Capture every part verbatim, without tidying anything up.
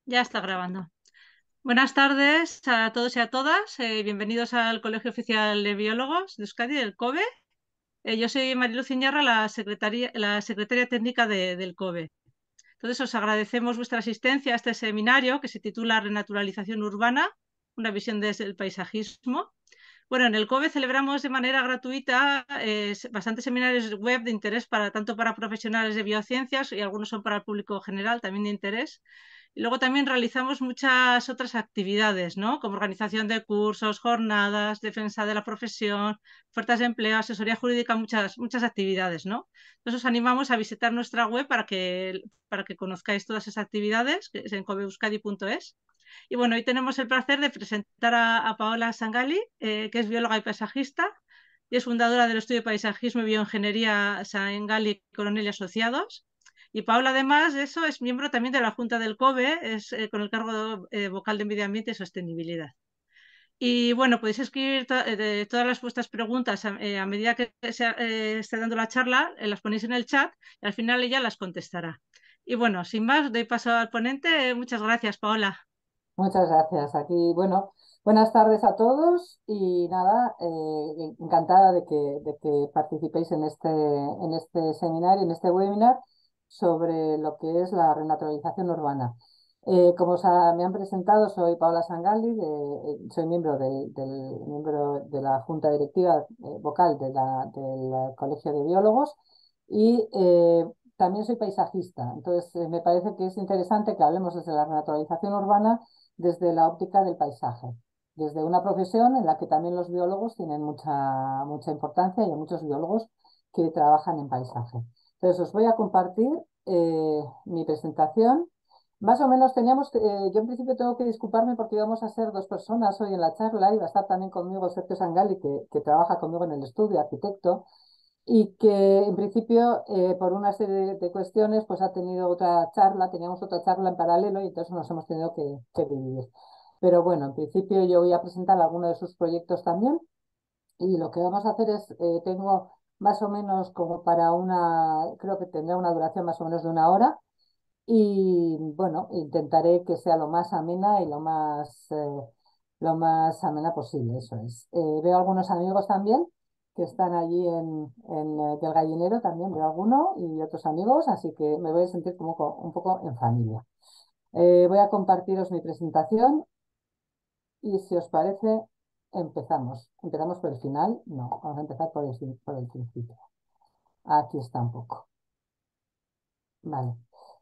Ya está grabando. Buenas tardes a todos y a todas. Eh, bienvenidos al Colegio Oficial de Biólogos de Euskadi, del COBE. Eh, yo soy Mariluz Iñarra, la secretaria, la secretaria técnica de- del COBE. Entonces, os agradecemos vuestra asistencia a este seminario que se titula Renaturalización Urbana, una visión desde el paisajismo. Bueno, en el COBE celebramos de manera gratuita eh, bastantes seminarios web de interés para, tanto para profesionales de biociencias y algunos son para el público general, también de interés. Y luego también realizamos muchas otras actividades, ¿no? Como organización de cursos, jornadas, defensa de la profesión, ofertas de empleo, asesoría jurídica, muchas, muchas actividades, ¿no? Entonces os animamos a visitar nuestra web para que, para que conozcáis todas esas actividades, que es en cobeeuskadi punto es. Y bueno, hoy tenemos el placer de presentar a, a Paola Sangali, eh, que es bióloga y paisajista y es fundadora del estudio de paisajismo y bioingeniería Sangali Coronel y Asociados. Y Paola, además de eso, es miembro también de la Junta del COBE, es eh, con el cargo de, eh, vocal de Medio Ambiente y Sostenibilidad. Y bueno, podéis escribir to eh, de todas las vuestras preguntas a, eh, a medida que se eh, esté dando la charla, eh, las ponéis en el chat y al final ella las contestará. Y bueno, sin más, doy paso al ponente. Muchas gracias, Paola. Muchas gracias. Aquí, bueno, buenas tardes a todos y nada, eh, encantada de que, de que participéis en este, en este seminario, en este webinar sobre lo que es la renaturalización urbana. Eh, como os ha- me han presentado, soy Paola Sangalli, de- eh, soy miembro, del, del- miembro de la Junta Directiva eh, vocal de la- del Colegio de Biólogos y eh, también soy paisajista. Entonces, eh, me parece que es interesante que hablemos desde la renaturalización urbana desde la óptica del paisaje, desde una profesión en la que también los biólogos tienen mucha, mucha importancia y hay muchos biólogos que trabajan en paisaje. Entonces, os voy a compartir eh, mi presentación. Más o menos teníamos, que, eh, yo en principio tengo que disculparme porque íbamos a ser dos personas hoy en la charla y va a estar también conmigo Sergio Sangali, que, que trabaja conmigo en el estudio, arquitecto, y que en principio eh, por una serie de, de cuestiones pues ha tenido otra charla, teníamos otra charla en paralelo y entonces nos hemos tenido que, que dividir. Pero bueno, en principio yo voy a presentar algunos de sus proyectos también y lo que vamos a hacer es, eh, tengo más o menos como para una, creo que tendrá una duración más o menos de una hora y bueno, intentaré que sea lo más amena y lo más, eh, lo más amena posible, eso es. Eh, veo algunos amigos también que están allí en, en eh, del gallinero, también veo alguno y otros amigos, así que me voy a sentir como co- un poco en familia. Eh, voy a compartiros mi presentación y si os parece, empezamos. ¿Empezamos por el final? No, vamos a empezar por el, por el principio. Aquí está un poco. Vale.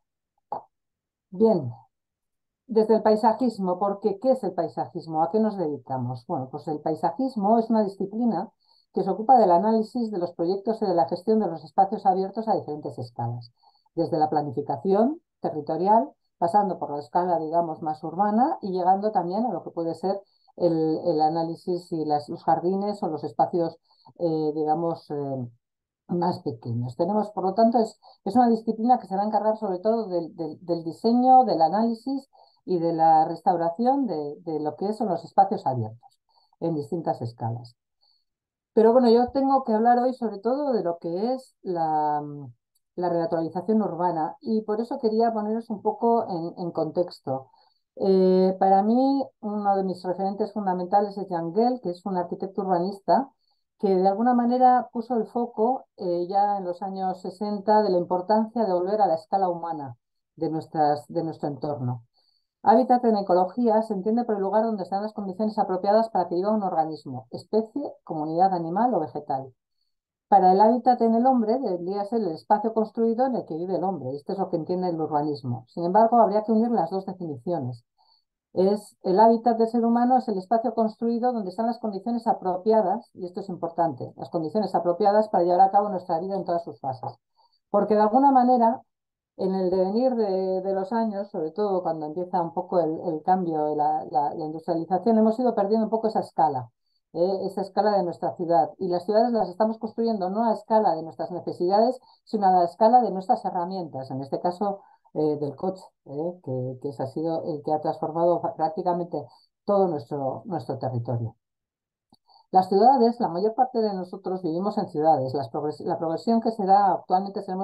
Bien, desde el paisajismo, porque ¿qué es el paisajismo? ¿A qué nos dedicamos? Bueno, pues el paisajismo es una disciplina que se ocupa del análisis de los proyectos y de la gestión de los espacios abiertos a diferentes escalas, desde la planificación territorial, pasando por la escala, digamos, más urbana y llegando también a lo que puede ser el, el análisis y las, los jardines o los espacios, eh, digamos, eh, más pequeños. Tenemos, por lo tanto, es, es una disciplina que se va a encargar sobre todo del, del, del diseño, del análisis y de la restauración de, de lo que son los espacios abiertos en distintas escalas. Pero bueno, yo tengo que hablar hoy sobre todo de lo que es la, la renaturalización urbana y por eso quería poneros un poco en, en contexto. Eh, para mí, uno de mis referentes fundamentales es Jan Gehl, que es un arquitecto urbanista que de alguna manera puso el foco eh, ya en los años sesenta de la importancia de volver a la escala humana de, nuestras, de nuestro entorno. Hábitat en ecología se entiende por el lugar donde están las condiciones apropiadas para que viva un organismo, especie, comunidad animal o vegetal. Para el hábitat en el hombre debería ser el espacio construido en el que vive el hombre. Esto es lo que entiende el urbanismo. Sin embargo, habría que unir las dos definiciones. Es el hábitat del ser humano es el espacio construido donde están las condiciones apropiadas, y esto es importante, las condiciones apropiadas para llevar a cabo nuestra vida en todas sus fases. Porque de alguna manera en el devenir de, de, los años, sobre todo cuando empieza un poco el, el cambio, la, la, la, industrialización, hemos ido perdiendo un poco esa escala, eh, esa escala de nuestra ciudad. Y las ciudades las estamos construyendo no a escala de nuestras necesidades, sino a la escala de nuestras herramientas, en este caso eh, del coche, eh, que, que ese ha sido el que ha transformado prácticamente todo nuestro, nuestro territorio. Las ciudades, la mayor parte de nosotros vivimos en ciudades. Las progres la progresión que se da actualmente seremos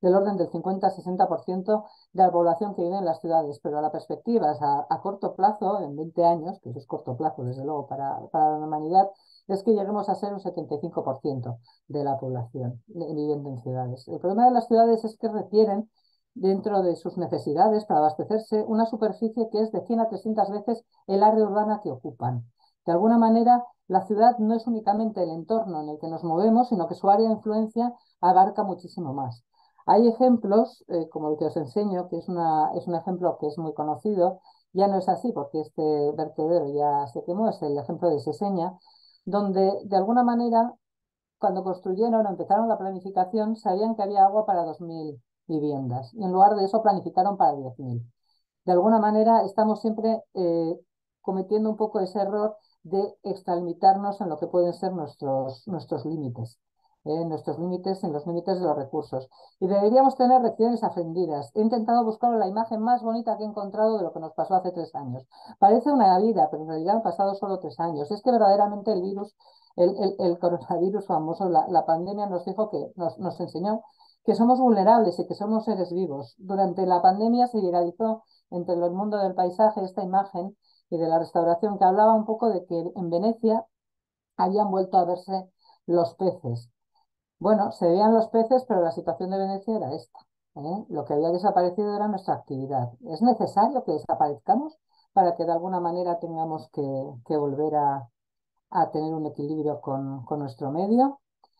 del orden del cincuenta a sesenta por ciento de la población que vive en las ciudades, pero la perspectiva es a, a corto plazo, en veinte años, que eso es corto plazo desde luego para, para la humanidad, es que lleguemos a ser un setenta y cinco por ciento de la población viviendo en ciudades. El problema de las ciudades es que requieren, dentro de sus necesidades para abastecerse, una superficie que es de cien a trescientas veces el área urbana que ocupan. De alguna manera, la ciudad no es únicamente el entorno en el que nos movemos, sino que su área de influencia abarca muchísimo más. Hay ejemplos, eh, como el que os enseño, que es, una, es un ejemplo que es muy conocido, ya no es así porque este vertedero ya se quemó, es el ejemplo de Seseña, donde de alguna manera, cuando construyeron o empezaron la planificación, sabían que había agua para dos mil viviendas y en lugar de eso planificaron para diez mil. De alguna manera estamos siempre eh, cometiendo un poco ese error de extralimitarnos en lo que pueden ser nuestros, nuestros límites, ¿eh? nuestros límites, en los límites de los recursos. Y deberíamos tener lecciones aprendidas. He intentado buscar la imagen más bonita que he encontrado de lo que nos pasó hace tres años. Parece una vida, pero en realidad han pasado solo tres años. Es que verdaderamente el virus, el, el, el coronavirus famoso, la, la pandemia nos dijo que nos, nos enseñó que somos vulnerables y que somos seres vivos. Durante la pandemia se viralizó entre el mundo del paisaje esta imagen y de la restauración que hablaba un poco de que en Venecia habían vuelto a verse los peces. Bueno, se veían los peces, pero la situación de Venecia era esta, ¿eh? Lo que había desaparecido era nuestra actividad. ¿Es necesario que desaparezcamos para que de alguna manera tengamos que, que volver a, a, tener un equilibrio con, con nuestro medio?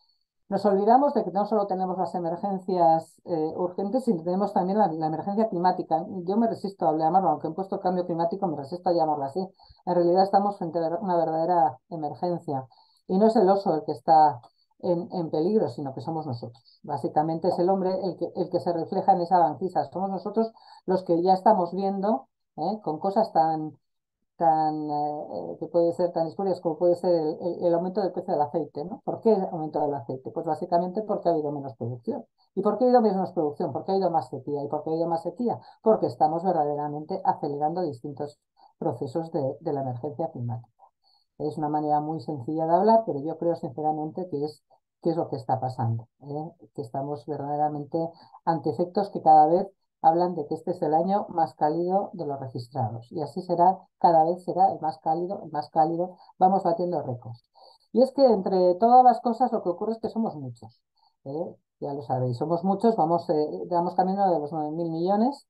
Nos olvidamos de que no solo tenemos las emergencias eh, urgentes, sino que tenemos también la, la, emergencia climática. Yo me resisto a llamarlo, aunque he puesto cambio climático, me resisto a llamarlo así. En realidad estamos frente a una verdadera emergencia. Y no es el oso el que está en, en peligro, sino que somos nosotros. Básicamente es el hombre el que, el que se refleja en esa banquisa. Somos nosotros los que ya estamos viendo, ¿eh? con cosas tan tan, eh, que puede ser tan espurias como puede ser el, el, el, aumento del precio del aceite, ¿no? ¿Por qué ha aumentado el aceite? Pues básicamente porque ha habido menos producción. ¿Y por qué ha habido menos producción? Porque ha habido más sequía. ¿Y por qué ha habido más sequía? Porque estamos verdaderamente acelerando distintos procesos de, de la emergencia climática. Es una manera muy sencilla de hablar, pero yo creo sinceramente que es, que es lo que está pasando, ¿eh? Que estamos verdaderamente ante efectos que cada vez hablan de que este es el año más cálido de los registrados. Y así será, cada vez será el más cálido, el más cálido, vamos batiendo récords. Y es que entre todas las cosas lo que ocurre es que somos muchos, ¿eh? Ya lo sabéis, somos muchos, vamos, eh, vamos camino de los nueve mil millones,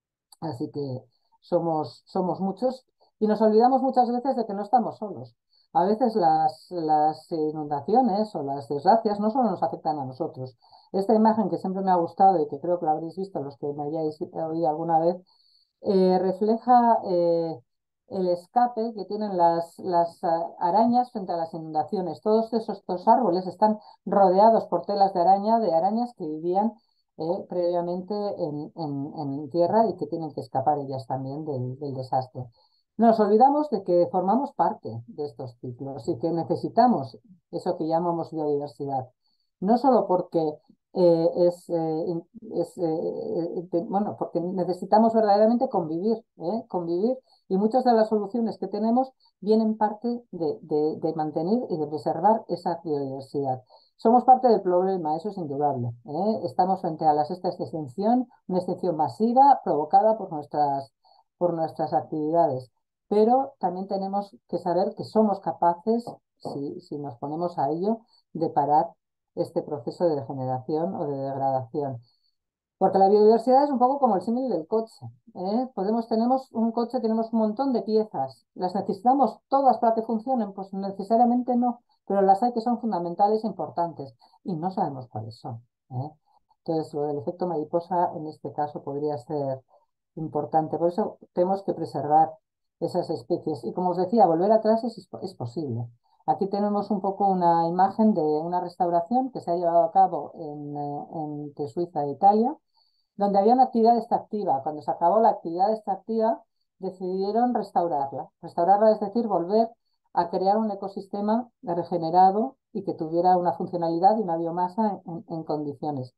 así que somos, somos muchos y nos olvidamos muchas veces de que no estamos solos. A veces las, las inundaciones o las desgracias no solo nos afectan a nosotros. Esta imagen que siempre me ha gustado y que creo que la habréis visto los que me hayáis oído alguna vez, eh, refleja eh, el escape que tienen las, las arañas frente a las inundaciones. Todos esos estos árboles están rodeados por telas de araña, de arañas que vivían eh, previamente en, en, en tierra y que tienen que escapar ellas también del, del desastre. Nos olvidamos de que formamos parte de estos ciclos y que necesitamos eso que llamamos biodiversidad. No solo porque eh, es, eh, es eh, de, bueno, porque necesitamos verdaderamente convivir, ¿eh? convivir y muchas de las soluciones que tenemos vienen parte de, de, de mantener y de preservar esa biodiversidad. Somos parte del problema, eso es indudable, ¿eh? Estamos frente a la sexta extinción, una extinción masiva provocada por nuestras, por nuestras actividades, pero también tenemos que saber que somos capaces, si, si nos ponemos a ello, de parar este proceso de degeneración o de degradación. Porque la biodiversidad es un poco como el símil del coche, ¿eh? Podemos, tenemos un coche, tenemos un montón de piezas. ¿Las necesitamos todas para que funcionen? Pues necesariamente no, pero las hay que son fundamentales e importantes y no sabemos cuáles son, ¿eh? Entonces, lo del efecto mariposa en este caso podría ser importante. Por eso tenemos que preservar esas especies. Y como os decía, volver atrás es, es posible. Aquí tenemos un poco una imagen de una restauración que se ha llevado a cabo en, eh, entre Suiza e Italia, donde había una actividad extractiva. Cuando se acabó la actividad extractiva, decidieron restaurarla. Restaurarla es decir, volver a crear un ecosistema regenerado y que tuviera una funcionalidad y una biomasa en, en condiciones.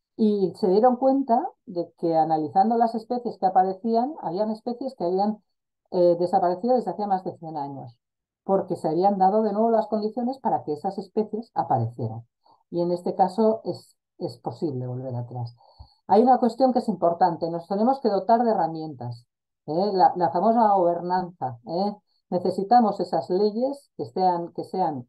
Y se dieron cuenta de que analizando las especies que aparecían, habían especies que habían eh, desaparecido desde hacía más de cien años, porque se habían dado de nuevo las condiciones para que esas especies aparecieran. Y en este caso es, es posible volver atrás. Hay una cuestión que es importante, nos tenemos que dotar de herramientas, ¿eh? La, la famosa gobernanza, ¿eh? Necesitamos esas leyes que sean, que sean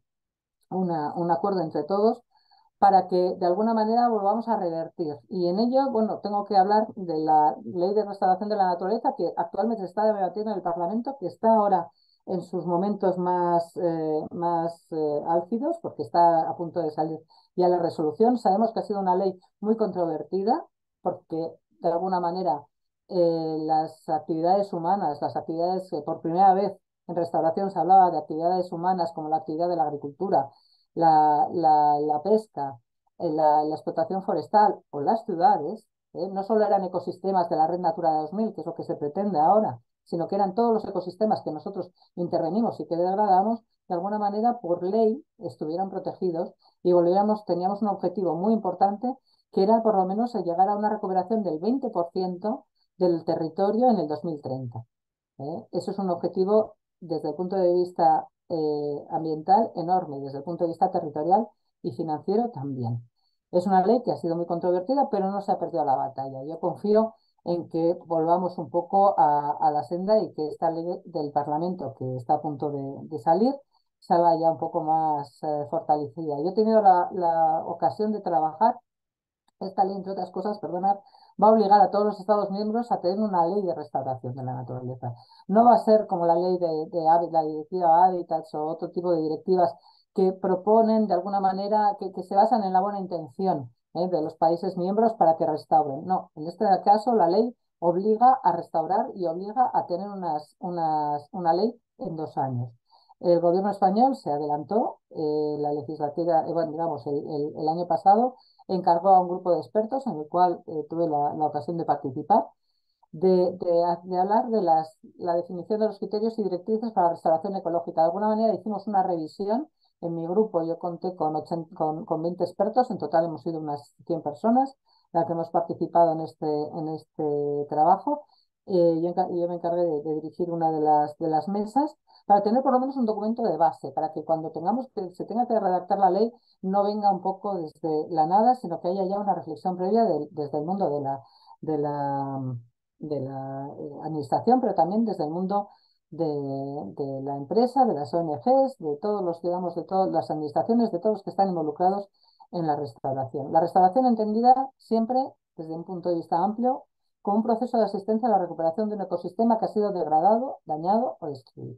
una, un acuerdo entre todos para que de alguna manera volvamos a revertir. Y en ello, bueno, tengo que hablar de la Ley de Restauración de la Naturaleza, que actualmente se está debatiendo en el Parlamento, que está ahora en sus momentos más, eh, más eh, álgidos, porque está a punto de salir ya la resolución. Sabemos que ha sido una ley muy controvertida, porque de alguna manera eh, las actividades humanas, las actividades, eh, por primera vez en restauración se hablaba de actividades humanas como la actividad de la agricultura, la, la, la pesca, eh, la, la, explotación forestal o las ciudades, eh, no solo eran ecosistemas de la Red Natura dos mil, que es lo que se pretende ahora, sino que eran todos los ecosistemas que nosotros intervenimos y que degradamos, de alguna manera por ley estuvieran protegidos y volviéramos, teníamos un objetivo muy importante que era por lo menos llegar a una recuperación del veinte por ciento del territorio en el dos mil treinta. ¿eh? Eso es un objetivo desde el punto de vista eh, ambiental enorme, desde el punto de vista territorial y financiero también. Es una ley que ha sido muy controvertida, pero no se ha perdido la batalla. Yo confío en que volvamos un poco a, a la senda y que esta ley del Parlamento, que está a punto de, de salir, salga ya un poco más eh, fortalecida. Yo he tenido la, la ocasión de trabajar. Esta ley, entre otras cosas, perdonad, va a obligar a todos los Estados miembros a tener una ley de restauración de la naturaleza. No va a ser como la ley de, de la directiva Hábitats o otro tipo de directivas que proponen de alguna manera, que, que se basan en la buena intención ¿eh? de los países miembros para que restauren. No, en este caso la ley obliga a restaurar y obliga a tener unas, unas, una ley en dos años. El gobierno español se adelantó, eh, la legislatura, eh, bueno, digamos, el, el, el año pasado encargó a un grupo de expertos en el cual eh, tuve la, la, ocasión de participar, de, de, de hablar de las, la definición de los criterios y directrices para la restauración ecológica. De alguna manera hicimos una revisión. En mi grupo yo conté con, ochenta, con, con veinte expertos, en total hemos sido unas cien personas las que hemos participado en este, en este trabajo. Eh, yo, yo, me encargué de, de dirigir una de las, de las mesas para tener por lo menos un documento de base, para que cuando tengamos que, se tenga que redactar la ley no venga un poco desde la nada, sino que haya ya una reflexión previa de, desde el mundo de la, de la, de la eh, administración, pero también desde el mundo de, de, la empresa, de las O N Ges, de todos los, digamos, de todas las administraciones, de todos los que están involucrados en la restauración. La restauración entendida siempre desde un punto de vista amplio como un proceso de asistencia a la recuperación de un ecosistema que ha sido degradado, dañado o destruido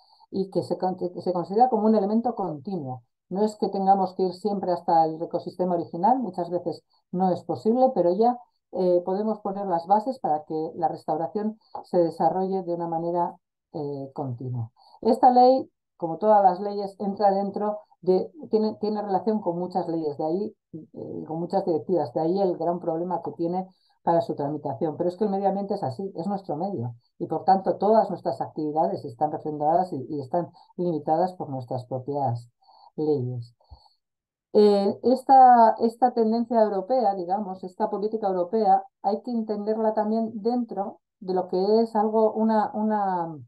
y que se, que se considera como un elemento continuo. No es que tengamos que ir siempre hasta el ecosistema original, muchas veces no es posible, pero ya eh, podemos poner las bases para que la restauración se desarrolle de una manera eh, continua. Esta ley, como todas las leyes, entra dentro de, tiene, tiene relación con muchas leyes, de ahí, eh, con muchas directivas, de ahí el gran problema que tiene para su tramitación. Pero es que el medio ambiente es así, es nuestro medio y por tanto todas nuestras actividades están refrendadas y, y están limitadas por nuestras propias leyes. Eh, esta, esta tendencia europea, digamos, esta política europea, hay que entenderla también dentro de lo que es algo, una, una,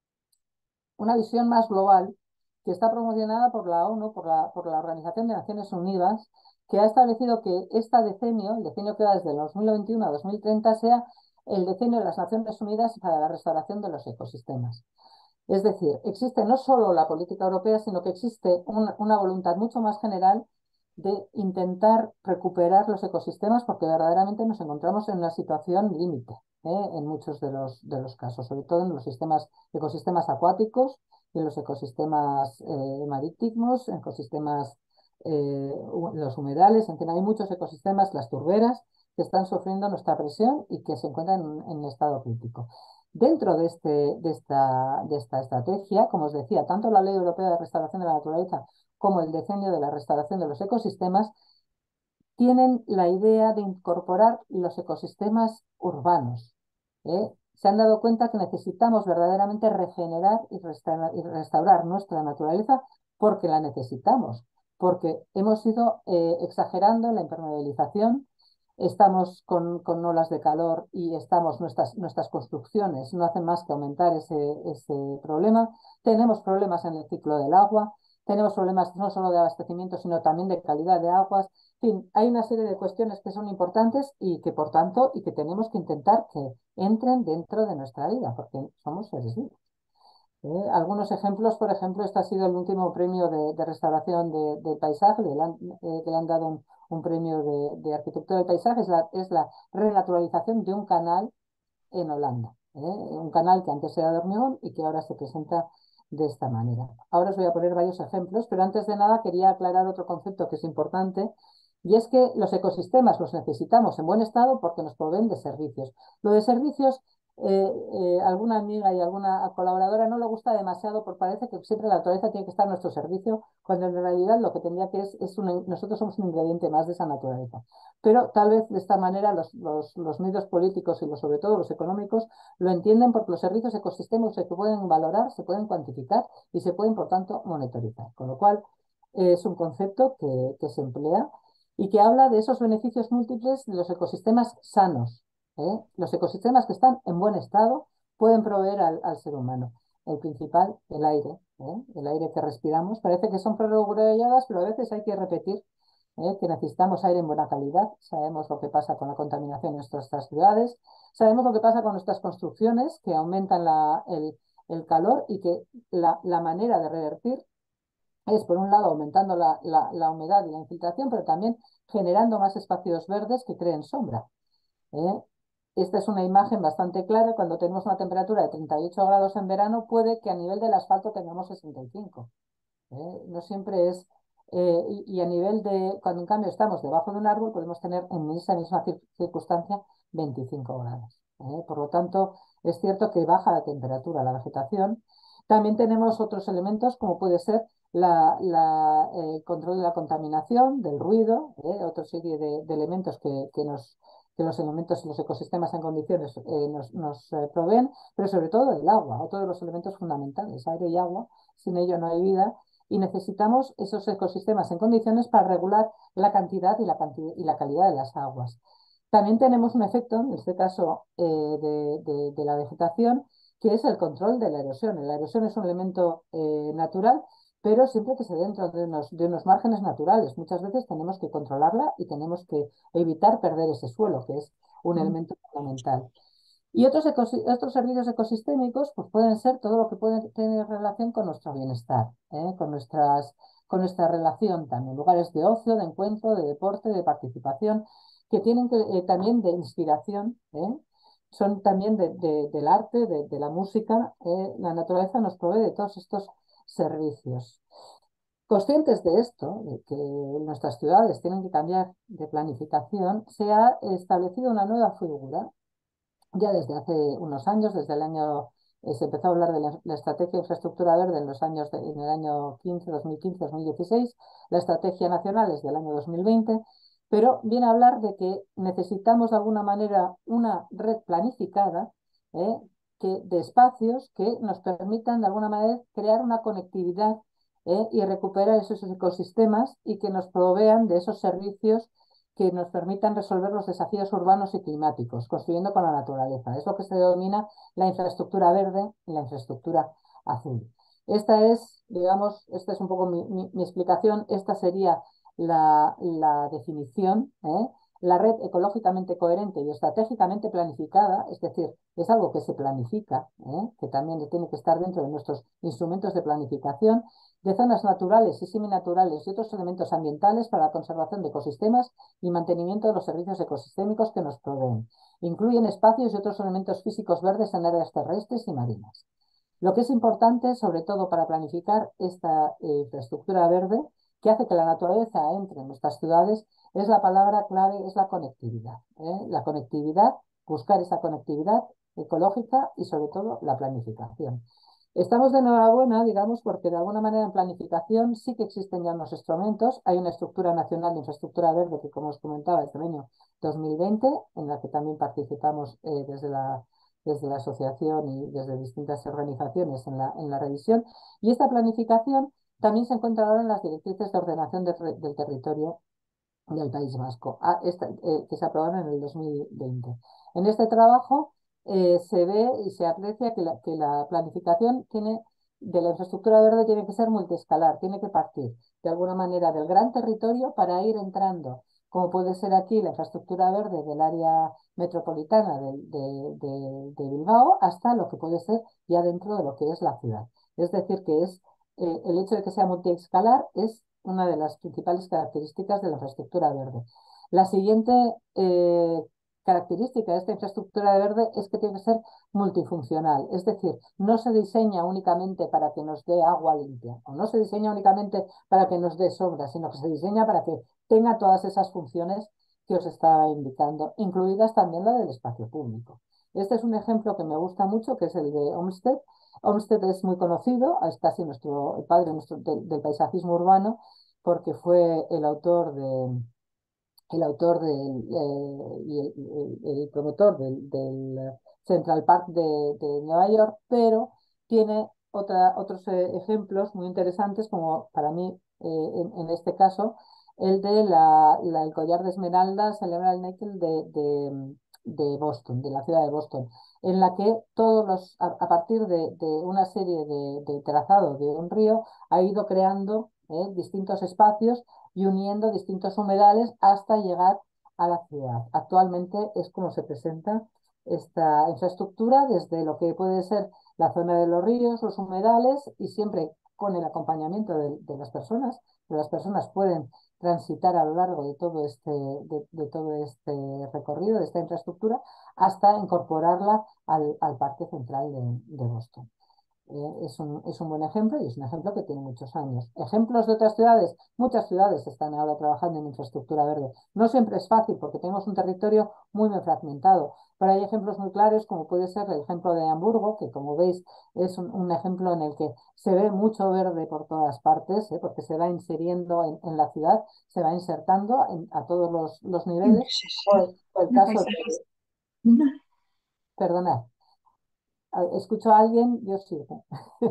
una visión más global que está promocionada por la ONU, por la, por la Organización de Naciones Unidas, que ha establecido que este decenio, el decenio que va desde el dos mil veintiuno a dos mil treinta, sea el decenio de las Naciones Unidas para la restauración de los ecosistemas. Es decir, existe no solo la política europea, sino que existe una, una voluntad mucho más general de intentar recuperar los ecosistemas porque verdaderamente nos encontramos en una situación límite ¿eh? en muchos de los, de los casos, sobre todo en los sistemas, ecosistemas acuáticos, en los ecosistemas eh, marítimos, en ecosistemas, eh, los humedales, en fin, hay muchos ecosistemas, las turberas, que están sufriendo nuestra presión y que se encuentran en, en estado crítico. Dentro de, este, de, esta, de esta estrategia, como os decía, tanto la Ley Europea de Restauración de la Naturaleza como el Decenio de la Restauración de los Ecosistemas tienen la idea de incorporar los ecosistemas urbanos. ¿eh? Se han dado cuenta que necesitamos verdaderamente regenerar y restaurar, y restaurar nuestra naturaleza porque la necesitamos, porque hemos ido eh, exagerando la impermeabilización, estamos con, con olas de calor y estamos, nuestras, nuestras construcciones no hacen más que aumentar ese, ese problema, tenemos problemas en el ciclo del agua, tenemos problemas no solo de abastecimiento, sino también de calidad de aguas, fin, hay una serie de cuestiones que son importantes y que, por tanto, y que tenemos que intentar que entren dentro de nuestra vida, porque somos seres vivos. ¿Eh? Algunos ejemplos, por ejemplo, este ha sido el último premio de, de restauración de, de paisaje, de la, eh, que le han dado un, un premio de, de arquitectura del paisaje, es la, es la renaturalización de un canal en Holanda. ¿Eh? Un canal que antes era de hormigón y que ahora se presenta de esta manera. Ahora os voy a poner varios ejemplos, pero antes de nada quería aclarar otro concepto que es importante, y es que los ecosistemas los necesitamos en buen estado porque nos proveen de servicios. Lo de servicios, eh, eh, alguna amiga y alguna colaboradora no le gusta demasiado porque parece que siempre la naturaleza tiene que estar a nuestro servicio, cuando en realidad lo que tendría que es, es un, nosotros somos un ingrediente más de esa naturaleza. Pero tal vez de esta manera los, los, los medios políticos y los, sobre todo los económicos lo entienden porque los servicios ecosistémicos se pueden valorar, se pueden cuantificar y se pueden, por tanto, monitorizar. Con lo cual, eh, es un concepto que, que se emplea y que habla de esos beneficios múltiples de los ecosistemas sanos. ¿eh? Los ecosistemas que están en buen estado pueden proveer al, al ser humano. El principal, el aire. ¿eh? El aire que respiramos. Parece que son prerrogativas, pero a veces hay que repetir ¿eh? que necesitamos aire en buena calidad. Sabemos lo que pasa con la contaminación en nuestras ciudades. Sabemos lo que pasa con nuestras construcciones, que aumentan la, el, el, calor y que la, la manera de revertir es, por un lado, aumentando la, la, la, humedad y la infiltración, pero también generando más espacios verdes que creen sombra. ¿eh? Esta es una imagen bastante clara. Cuando tenemos una temperatura de treinta y ocho grados en verano, puede que a nivel del asfalto tengamos sesenta y cinco. ¿eh? No siempre es... Eh, y, y a nivel de... Cuando en cambio estamos debajo de un árbol, podemos tener en esa misma circunstancia veinticinco grados. ¿eh? Por lo tanto, es cierto que baja la temperatura, la vegetación. También tenemos otros elementos como puede ser la, la, el control de la contaminación, del ruido, ¿eh? Otra serie de, de elementos que, que, nos, que los elementos y los ecosistemas en condiciones eh, nos, nos eh, proveen, pero sobre todo el agua, otro de los elementos fundamentales, aire y agua. Sin ello no hay vida y necesitamos esos ecosistemas en condiciones para regular la cantidad y la, cantidad, y la calidad de las aguas. También tenemos un efecto, en este caso eh, de, de, de la vegetación, que es el control de la erosión. La erosión es un elemento eh, natural, pero siempre que se dentro de unos, de unos márgenes naturales. Muchas veces tenemos que controlarla y tenemos que evitar perder ese suelo, que es un elemento fundamental. Y otros, otros servicios ecosistémicos pues pueden ser todo lo que puede tener relación con nuestro bienestar, ¿eh? con, nuestras, con nuestra relación también. Lugares de ocio, de encuentro, de deporte, de participación, que tienen que, eh, también de inspiración, ¿eh? son también de, de, del arte, de, de la música. ¿eh? La naturaleza nos provee de todos estos servicios. Conscientes de esto, de que nuestras ciudades tienen que cambiar de planificación, se ha establecido una nueva figura. Ya desde hace unos años, desde el año, eh, se empezó a hablar de la, la estrategia de infraestructura verde en los años, de, en el año quince, dos mil quince, dos mil dieciséis, la estrategia nacional es del año dos mil veinte, pero viene a hablar de que necesitamos de alguna manera una red planificada ¿eh? que, de espacios que nos permitan de alguna manera crear una conectividad ¿eh? y recuperar esos ecosistemas y que nos provean de esos servicios que nos permitan resolver los desafíos urbanos y climáticos, construyendo con la naturaleza. Es lo que se denomina la infraestructura verde y la infraestructura azul. Esta es, digamos, esta es un poco mi, mi, mi explicación, esta sería la, la definición. ¿eh? La red ecológicamente coherente y estratégicamente planificada, es decir, es algo que se planifica, ¿eh? que también tiene que estar dentro de nuestros instrumentos de planificación, de zonas naturales y seminaturales y otros elementos ambientales para la conservación de ecosistemas y mantenimiento de los servicios ecosistémicos que nos proveen. Incluyen espacios y otros elementos físicos verdes en áreas terrestres y marinas. Lo que es importante, sobre todo para planificar esta eh, infraestructura verde, que hace que la naturaleza entre en nuestras ciudades, es la palabra clave, es la conectividad. ¿eh? La conectividad, buscar esa conectividad ecológica y sobre todo la planificación. Estamos de enhorabuena, digamos, porque de alguna manera en planificación sí que existen ya unos instrumentos. Hay una estructura nacional de infraestructura verde que, como os comentaba, es del año dos mil veinte, en la que también participamos eh, desde, la, desde la asociación y desde distintas organizaciones en la, en la revisión. Y esta planificación también se encuentra ahora en las directrices de ordenación de, del territorio del País Vasco, a esta, eh, que se aprobaron en el dos mil veinte. En este trabajo eh, se ve y se aprecia que la, que la planificación tiene, de la infraestructura verde tiene que ser multiescalar, tiene que partir de alguna manera del gran territorio para ir entrando como puede ser aquí la infraestructura verde del área metropolitana de, de, de, de Bilbao, hasta lo que puede ser ya dentro de lo que es la ciudad. Es decir, que es eh, el hecho de que sea multiescalar es una de las principales características de la infraestructura verde. La siguiente eh, característica de esta infraestructura verde es que tiene que ser multifuncional, es decir, no se diseña únicamente para que nos dé agua limpia, o no se diseña únicamente para que nos dé sombra, sino que se diseña para que tenga todas esas funciones que os estaba indicando, incluidas también la del espacio público. Este es un ejemplo que me gusta mucho, que es el de Olmsted. Olmsted es muy conocido, es casi nuestro, el padre nuestro, del, del paisajismo urbano, porque fue el autor de el autor del, eh, y el, el, el, promotor del, del Central Park de, de, Nueva York, pero tiene otra, otros eh, ejemplos muy interesantes, como para mí, eh, en, en, este caso, el de la, la, el collar de esmeraldas, el Emerald Nickel de, de, de, Boston, de la ciudad de Boston, en la que todos los, a, a partir de, de, una serie de, de trazado de un río, ha ido creando eh, distintos espacios y uniendo distintos humedales hasta llegar a la ciudad. Actualmente es como se presenta esta infraestructura desde lo que puede ser la zona de los ríos, los humedales y siempre con el acompañamiento de, de las personas, que las personas pueden transitar a lo largo de todo este, de, de todo este recorrido, de esta infraestructura, hasta incorporarla al, al Parque Central de, de Boston. Eh, es, un, es un buen ejemplo y es un ejemplo que tiene muchos años. Ejemplos de otras ciudades, muchas ciudades están ahora trabajando en infraestructura verde. No siempre es fácil porque tenemos un territorio muy, muy fragmentado, pero hay ejemplos muy claros como puede ser el ejemplo de Hamburgo, que como veis es un, un ejemplo en el que se ve mucho verde por todas partes, ¿eh? Porque se va inseriendo en, en, la ciudad, se va insertando en, a todos los, los niveles. Sí, sí. O el, o el Una caso de, paisajista. perdonad, escucho a alguien, yo sigo.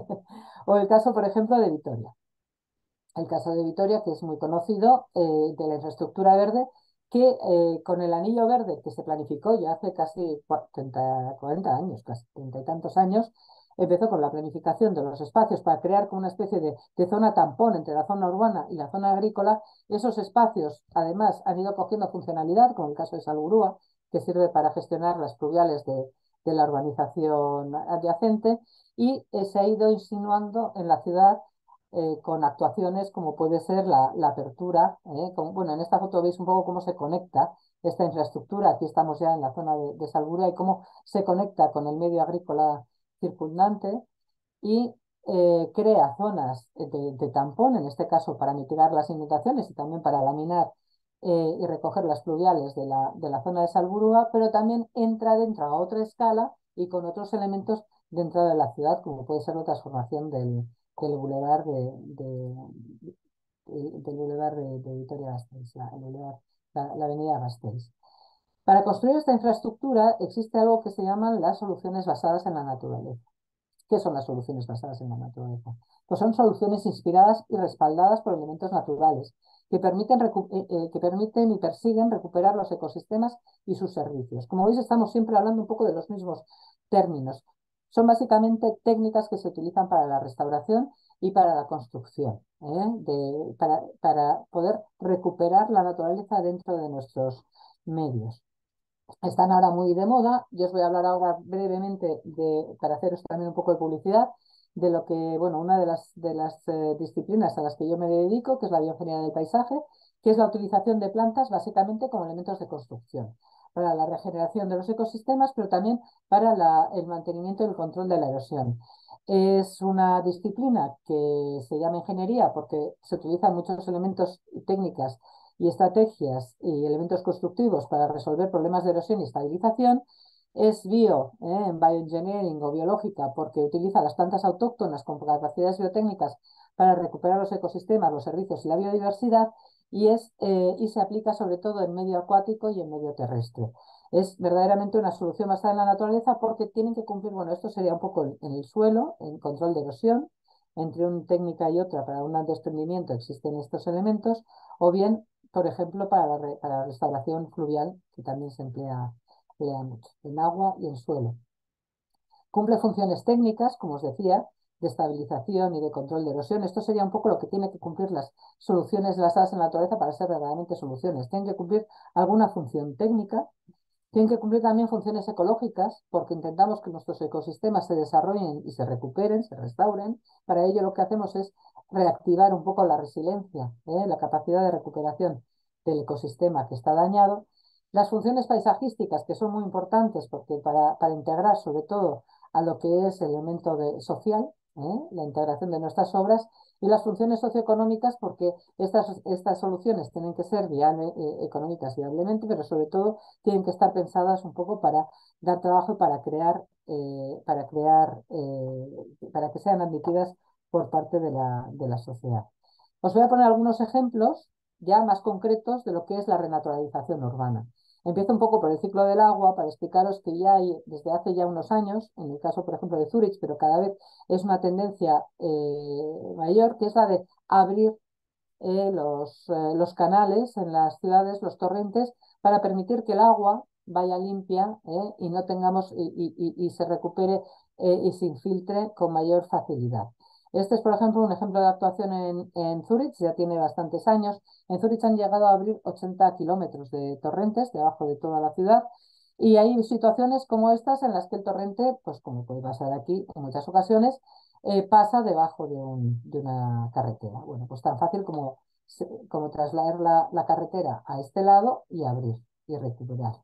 O el caso, por ejemplo, de Vitoria. El caso de Vitoria, que es muy conocido, eh, de la infraestructura verde, que eh, con el anillo verde que se planificó ya hace casi treinta, cuarenta años, casi treinta y tantos años, empezó con la planificación de los espacios para crear como una especie de, de zona tampón entre la zona urbana y la zona agrícola. Esos espacios, además, han ido cogiendo funcionalidad, como el caso de Salburúa, que sirve para gestionar las pluviales de, de la urbanización adyacente, y eh, se ha ido insinuando en la ciudad eh, con actuaciones como puede ser la, la apertura. Eh, con, bueno, en esta foto veis un poco cómo se conecta esta infraestructura. Aquí estamos ya en la zona de, de Salburúa y cómo se conecta con el medio agrícola circundante y eh, crea zonas de, de tampón, en este caso para mitigar las inundaciones y también para laminar eh, y recoger las pluviales de la, de la zona de Salburúa, pero también entra dentro a otra escala y con otros elementos dentro de la ciudad, como puede ser la transformación del, del bulevar de, de, de, del bulevar de, de Vitoria-Gasteiz, la, la, la avenida Gasteiz. Para construir esta infraestructura existe algo que se llaman las soluciones basadas en la naturaleza. ¿Qué son las soluciones basadas en la naturaleza? Pues son soluciones inspiradas y respaldadas por elementos naturales que permiten, eh, eh, que permiten y persiguen recuperar los ecosistemas y sus servicios. Como veis, estamos siempre hablando un poco de los mismos términos. Son básicamente técnicas que se utilizan para la restauración y para la construcción, ¿eh? de, para, para poder recuperar la naturaleza dentro de nuestros medios. Están ahora muy de moda. Yo os voy a hablar ahora brevemente, de, para haceros también un poco de publicidad, de lo que, bueno, una de las, de las eh, disciplinas a las que yo me dedico, que es la bioingeniería del paisaje, que es la utilización de plantas básicamente como elementos de construcción, para la regeneración de los ecosistemas, pero también para la, el mantenimiento y el control de la erosión. Es una disciplina que se llama ingeniería porque se utilizan muchos elementos y técnicas y estrategias y elementos constructivos para resolver problemas de erosión y estabilización. Es bio, eh, bioengineering o biológica, porque utiliza las plantas autóctonas con capacidades biotécnicas para recuperar los ecosistemas, los servicios y la biodiversidad, y, es, eh, y se aplica sobre todo en medio acuático y en medio terrestre. Es verdaderamente una solución basada en la naturaleza porque tienen que cumplir, bueno, esto sería un poco en, en el suelo, en control de erosión, entre una técnica y otra para un desprendimiento existen estos elementos, o bien por ejemplo, para la, re, para la restauración fluvial, que también se emplea, emplea mucho, en agua y en suelo. Cumple funciones técnicas, como os decía, de estabilización y de control de erosión. Esto sería un poco lo que tiene que cumplir las soluciones basadas en la naturaleza para ser verdaderamente soluciones. Tienen que cumplir alguna función técnica, tienen que cumplir también funciones ecológicas, porque intentamos que nuestros ecosistemas se desarrollen y se recuperen, se restauren. Para ello lo que hacemos es reactivar un poco la resiliencia, ¿eh? La capacidad de recuperación del ecosistema que está dañado. Las funciones paisajísticas, que son muy importantes porque para, para integrar sobre todo a lo que es el elemento de, social, ¿eh? La integración de nuestras obras, y las funciones socioeconómicas, porque estas, estas soluciones tienen que ser viable, eh, económicas viablemente, pero sobre todo tienen que estar pensadas un poco para dar trabajo y para crear, eh, para, crear eh, para que sean admitidas por parte de la, de la sociedad. Os voy a poner algunos ejemplos ya más concretos de lo que es la renaturalización urbana. Empiezo un poco por el ciclo del agua para explicaros que ya hay desde hace ya unos años, en el caso por ejemplo de Zúrich, pero cada vez es una tendencia eh, mayor, que es la de abrir eh, los, eh, los canales en las ciudades, los torrentes, para permitir que el agua vaya limpia eh, y no tengamos y, y, y se recupere eh, y se infiltre con mayor facilidad. Este es, por ejemplo, un ejemplo de actuación en, en Zúrich, ya tiene bastantes años. En Zúrich han llegado a abrir ochenta kilómetros de torrentes debajo de toda la ciudad, y hay situaciones como estas en las que el torrente, pues como puede pasar aquí en muchas ocasiones, eh, pasa debajo de, un, de, una carretera. Bueno, pues tan fácil como, como trasladar la, la carretera a este lado y abrir y recuperar.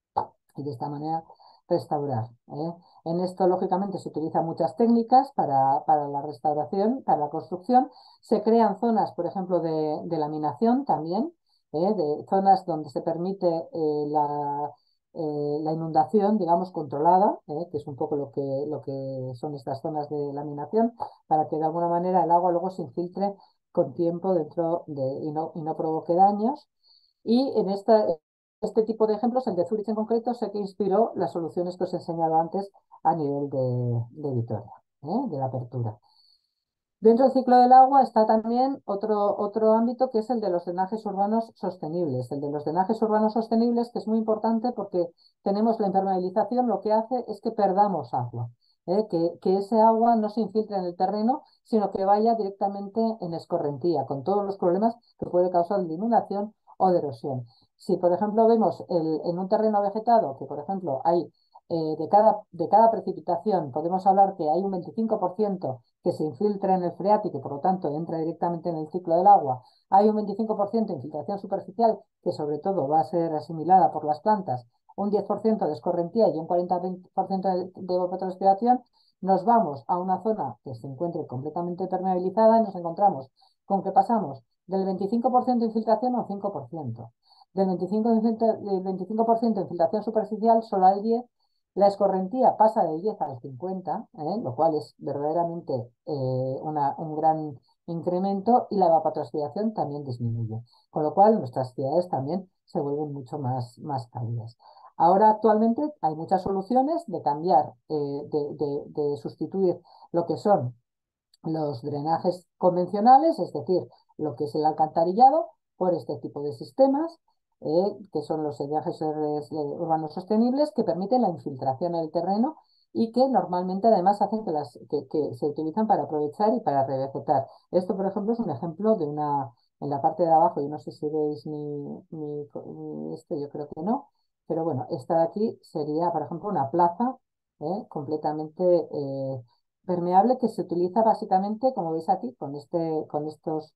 Y de esta manera restaurar. ¿eh? En esto, lógicamente, se utilizan muchas técnicas para, para la restauración, para la construcción. Se crean zonas, por ejemplo, de, de laminación también, ¿eh? De zonas donde se permite eh, la, eh, la inundación, digamos, controlada, ¿eh? Que es un poco lo que, lo que son estas zonas de laminación, para que de alguna manera el agua luego se infiltre con tiempo dentro de, y, no, y no provoque daños. Y en esta, este tipo de ejemplos, el de Zurich en concreto, sé que inspiró las soluciones que os he enseñado antes a nivel de, de Vitoria, ¿eh? De la apertura. Dentro del ciclo del agua está también otro, otro ámbito, que es el de los drenajes urbanos sostenibles. El de los drenajes urbanos sostenibles, que es muy importante porque tenemos la impermeabilización, lo que hace es que perdamos agua, ¿eh? que, que ese agua no se infiltre en el terreno, sino que vaya directamente en escorrentía, con todos los problemas que puede causar de inundación o de erosión. Si, por ejemplo, vemos el, en un terreno vegetado, que por ejemplo hay eh, de, cada, de cada precipitación, podemos hablar que hay un veinticinco por ciento que se infiltra en el freático y por lo tanto entra directamente en el ciclo del agua. Hay un veinticinco por ciento de infiltración superficial, que sobre todo va a ser asimilada por las plantas, un diez por ciento de escorrentía y un cuarenta por ciento de, de evapotranspiración. Nos vamos a una zona que se encuentre completamente permeabilizada y nos encontramos con que pasamos del veinticinco por ciento de infiltración a un cinco por ciento. Del veinticinco por ciento, del veinticinco por ciento de infiltración superficial solo al diez por ciento. La escorrentía pasa del diez al cincuenta, ¿eh? Lo cual es verdaderamente eh, una, un gran incremento, y la evapotranspiración también disminuye, con lo cual nuestras ciudades también se vuelven mucho más, más cálidas. Ahora actualmente hay muchas soluciones de cambiar, eh, de, de, de sustituir lo que son los drenajes convencionales, es decir, lo que es el alcantarillado, por este tipo de sistemas, eh, que son los drenajes urbanos sostenibles, que permiten la infiltración en el terreno y que normalmente además hacen que, las, que, que se utilizan para aprovechar y para revegetar. Esto, por ejemplo, es un ejemplo de una, en la parte de abajo, yo no sé si veis mi, mi, mi esto, yo creo que no, pero bueno, esta de aquí sería, por ejemplo, una plaza eh, completamente eh, permeable, que se utiliza básicamente, como veis aquí, con, este, con estos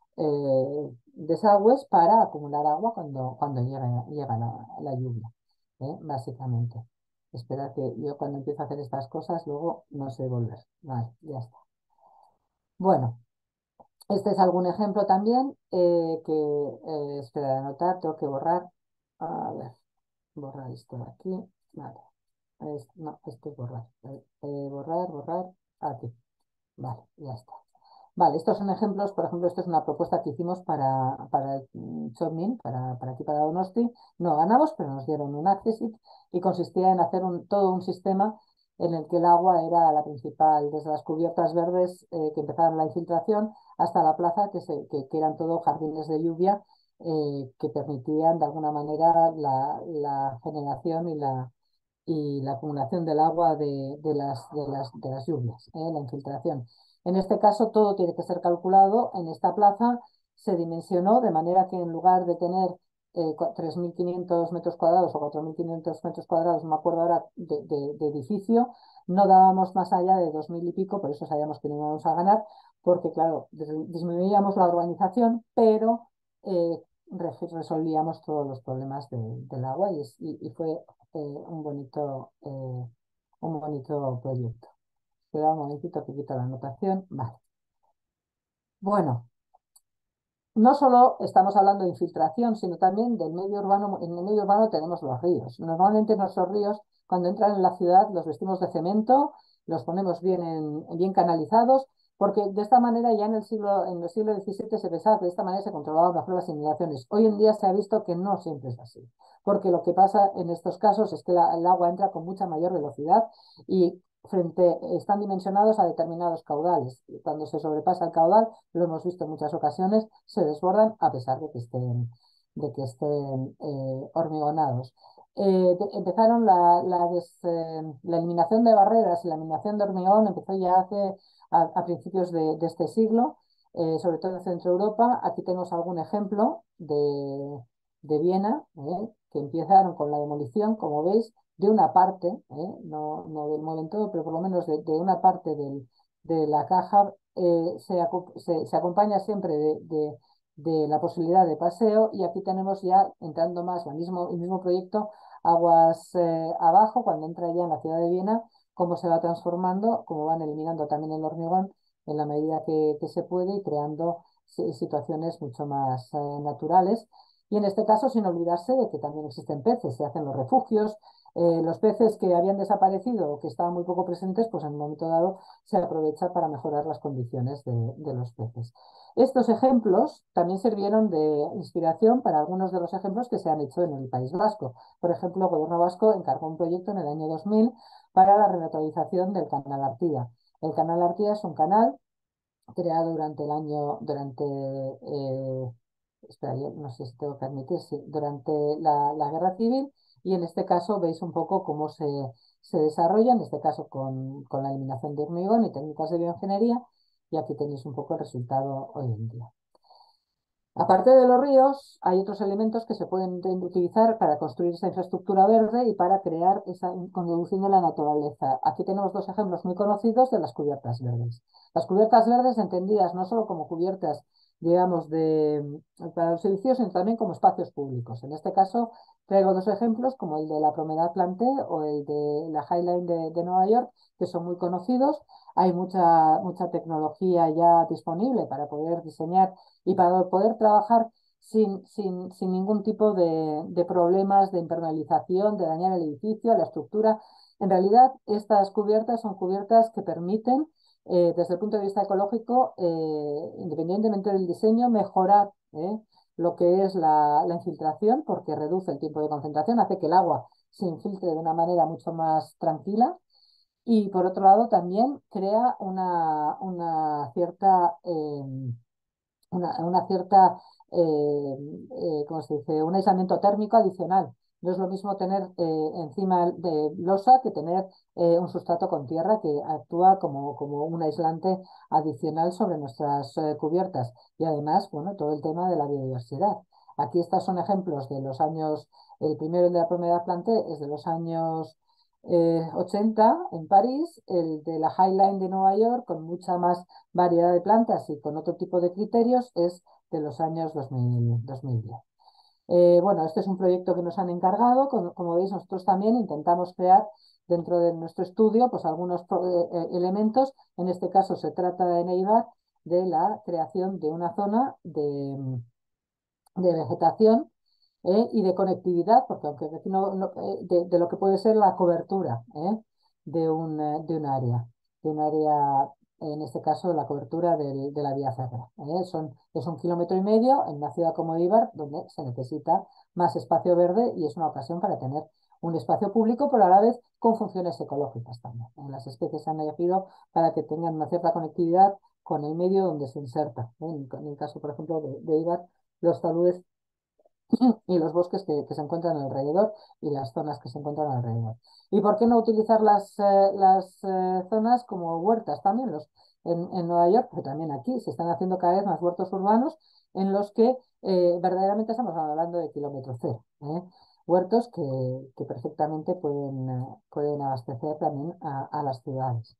eh, desagües para acumular agua cuando, cuando llega, llega la, la lluvia, ¿eh? Básicamente. Espera que yo cuando empiezo a hacer estas cosas luego no sé volver. Vale, ya está. Bueno, este es algún ejemplo también eh, que, eh, espera de anotar, tengo que borrar. A ver, borrar esto de aquí. Vale. Es, no, esto es borrar. Eh, eh, borrar, borrar. Aquí. Vale, ya está. Vale, estos son ejemplos. Por ejemplo, esto es una propuesta que hicimos para, para el Chormin, para, para aquí, para Donosti. No ganamos, pero nos dieron un accessit, y consistía en hacer un, todo un sistema en el que el agua era la principal, desde las cubiertas verdes eh, que empezaban la infiltración hasta la plaza, que, se, que, que eran todo jardines de lluvia eh, que permitían de alguna manera la, la generación y la, y la acumulación del agua de, de las, de las, de las lluvias, ¿eh? La infiltración. En este caso, todo tiene que ser calculado. En esta plaza se dimensionó de manera que en lugar de tener eh, tres mil quinientos metros cuadrados o cuatro mil quinientos metros cuadrados, no me acuerdo ahora, de, de, de edificio, no dábamos más allá de dos mil y pico, por eso sabíamos que no íbamos a ganar, porque claro, disminuíamos la urbanización, pero eh, resolvíamos todos los problemas de, del agua y, y, y fue eh, un bonito, eh, un bonito proyecto. Espera un momentito que quito la anotación. Vale. Bueno, no solo estamos hablando de infiltración, sino también del medio urbano. En el medio urbano tenemos los ríos. Normalmente nuestros ríos, cuando entran en la ciudad, los vestimos de cemento, los ponemos bien, en, bien canalizados, porque de esta manera ya en el siglo, en el siglo diecisiete se pensaba que de esta manera se controlaban mejor las inundaciones. Hoy en día se ha visto que no siempre es así, porque lo que pasa en estos casos es que la, el agua entra con mucha mayor velocidad y frente, están dimensionados a determinados caudales. Y cuando se sobrepasa el caudal, lo hemos visto en muchas ocasiones, se desbordan a pesar de que estén, de que estén eh, hormigonados. Eh, de, empezaron la, la, des, eh, la, eliminación de barreras y la eliminación de hormigón empezó ya hace a, a principios de, de, este siglo, eh, sobre todo en Centro Europa. Aquí tenemos algún ejemplo de, de Viena, eh, que empezaron con la demolición, como veis, de una parte, ¿eh? no, no del mueven todo, pero por lo menos de, de una parte del, de la caja, eh, se, se, se, acompaña siempre de, de, de, la posibilidad de paseo, y aquí tenemos ya, entrando más el mismo, el mismo proyecto, aguas eh, abajo, cuando entra ya en la ciudad de Viena, cómo se va transformando, cómo van eliminando también el hormigón en la medida que, que se puede y creando situaciones mucho más eh, naturales. Y en este caso, sin olvidarse de que también existen peces, se hacen los refugios. Eh, los peces que habían desaparecido o que estaban muy poco presentes, pues en un momento dado se aprovecha para mejorar las condiciones de, de los peces. Estos ejemplos también sirvieron de inspiración para algunos de los ejemplos que se han hecho en el País Vasco. Por ejemplo, el Gobierno vasco encargó un proyecto en el año dos mil para la renaturalización del Canal Artiga. El Canal Artiga es un canal creado durante el año, durante eh, espera, yo no sé si tengo que admitir, sí, durante la, la guerra civil, y en este caso veis un poco cómo se, se desarrolla, en este caso con, con la eliminación de hormigón y técnicas de bioingeniería, y aquí tenéis un poco el resultado hoy en día. Aparte de los ríos, hay otros elementos que se pueden utilizar para construir esa infraestructura verde y para crear esa contribución de la naturaleza. Aquí tenemos dos ejemplos muy conocidos de las cubiertas verdes. Las cubiertas verdes entendidas no solo como cubiertas, digamos, de, para los edificios, sino también como espacios públicos. En este caso, traigo dos ejemplos, como el de la Promenade Planté o el de la High Line de, de Nueva York, que son muy conocidos. Hay mucha, mucha tecnología ya disponible para poder diseñar y para poder trabajar sin, sin, sin ningún tipo de, de, problemas de impermeabilización, de dañar el edificio, la estructura. En realidad, estas cubiertas son cubiertas que permiten, eh, desde el punto de vista ecológico, eh, independientemente del diseño, mejorar eh, lo que es la, la infiltración, porque reduce el tiempo de concentración, hace que el agua se infiltre de una manera mucho más tranquila. Y por otro lado, también crea una, una cierta... Eh, una, una cierta, eh, eh, ¿cómo se dice? Un aislamiento térmico adicional. No es lo mismo tener eh, encima de losa que tener eh, un sustrato con tierra que actúa como, como un aislante adicional sobre nuestras eh, cubiertas. Y además, bueno, todo el tema de la biodiversidad. Aquí estos son ejemplos de los años, el primero de la Promenade Planté es de los años eh, ochenta en París, el de la High Line de Nueva York, con mucha más variedad de plantas y con otro tipo de criterios, es de los años dos mil, dos mil diez. Eh, bueno, este es un proyecto que nos han encargado. Como, como veis, nosotros también intentamos crear dentro de nuestro estudio pues algunos eh, elementos. En este caso se trata en Eibar de la creación de una zona de, de vegetación ¿eh? y de conectividad, porque aunque no, no, eh, de, de, lo que puede ser la cobertura ¿eh? de, un, eh, de un área, de un área, en este caso la cobertura del, de la vía férrea. ¿eh? Son, es un kilómetro y medio en una ciudad como Eibar, donde se necesita más espacio verde y es una ocasión para tener un espacio público, pero a la vez con funciones ecológicas también. ¿eh? Las especies se han elegido para que tengan una cierta conectividad con el medio donde se inserta. ¿eh? En, en el caso, por ejemplo, de, de Eibar, los taludes y los bosques que, que se encuentran alrededor y las zonas que se encuentran alrededor. ¿Y por qué no utilizar las, eh, las eh, zonas como huertas también? Los, en, en Nueva York, pero también aquí, se están haciendo cada vez más huertos urbanos en los que eh, verdaderamente estamos hablando de kilómetro cero. ¿eh? Huertos que, que perfectamente pueden, eh, pueden abastecer también a, a las ciudades.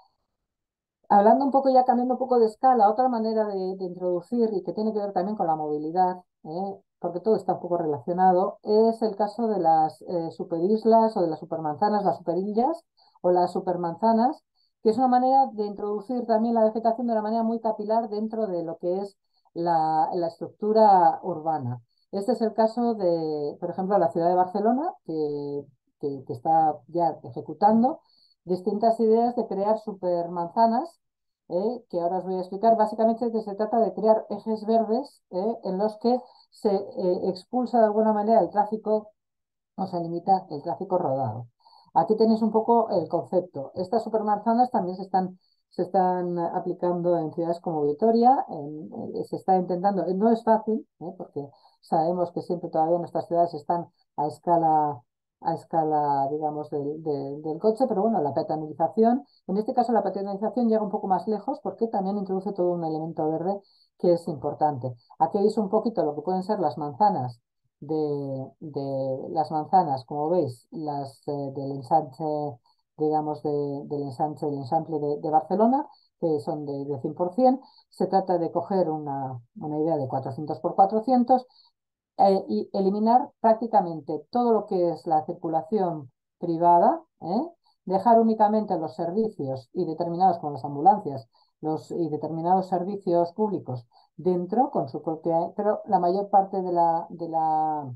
Hablando un poco, ya cambiando un poco de escala, otra manera de, de introducir y que tiene que ver también con la movilidad, ¿eh? Porque todo está un poco relacionado, es el caso de las eh, superislas o de las supermanzanas, las superillas o las supermanzanas, que es una manera de introducir también la vegetación de una manera muy capilar dentro de lo que es la, la estructura urbana. Este es el caso de, por ejemplo, la ciudad de Barcelona, que, que, que está ya ejecutando distintas ideas de crear supermanzanas, eh, que ahora os voy a explicar. Básicamente que se trata de crear ejes verdes eh, en los que se eh, expulsa de alguna manera el tráfico o se limita el tráfico rodado. Aquí tenéis un poco el concepto. Estas supermanzanas también se están, se están aplicando en ciudades como Vitoria, en, eh, se está intentando, no es fácil, eh, porque sabemos que siempre todavía nuestras ciudades están a escala, a escala, digamos, del, del, del coche, pero bueno, la peatonalización, en este caso la peatonalización llega un poco más lejos porque también introduce todo un elemento verde que es importante. Aquí veis un poquito lo que pueden ser las manzanas de, de las manzanas, como veis, las eh, del ensanche, digamos, de, del ensanche, el ensample de, de Barcelona, que son de, de cien por cien. Se trata de coger una, una idea de cuatrocientos por cuatrocientos eh, y eliminar prácticamente todo lo que es la circulación privada, ¿eh? Dejar únicamente los servicios y determinados como las ambulancias los, y determinados servicios públicos dentro con su propia, pero la mayor parte de la, de la,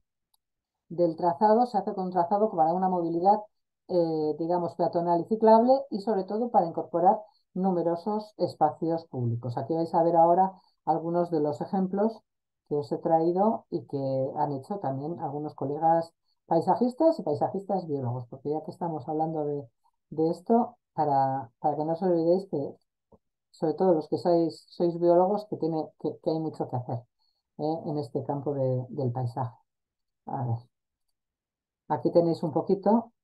del trazado se hace con un trazado para una movilidad, eh, digamos, peatonal y ciclable y sobre todo para incorporar numerosos espacios públicos. Aquí vais a ver ahora algunos de los ejemplos que os he traído y que han hecho también algunos colegas paisajistas y paisajistas biólogos, porque ya que estamos hablando de, de esto, para, para que no os olvidéis que, sobre todo los que sois, sois biólogos, que, tiene, que, que hay mucho que hacer ¿eh? en este campo de, del paisaje. A ver. Aquí tenéis un poquito.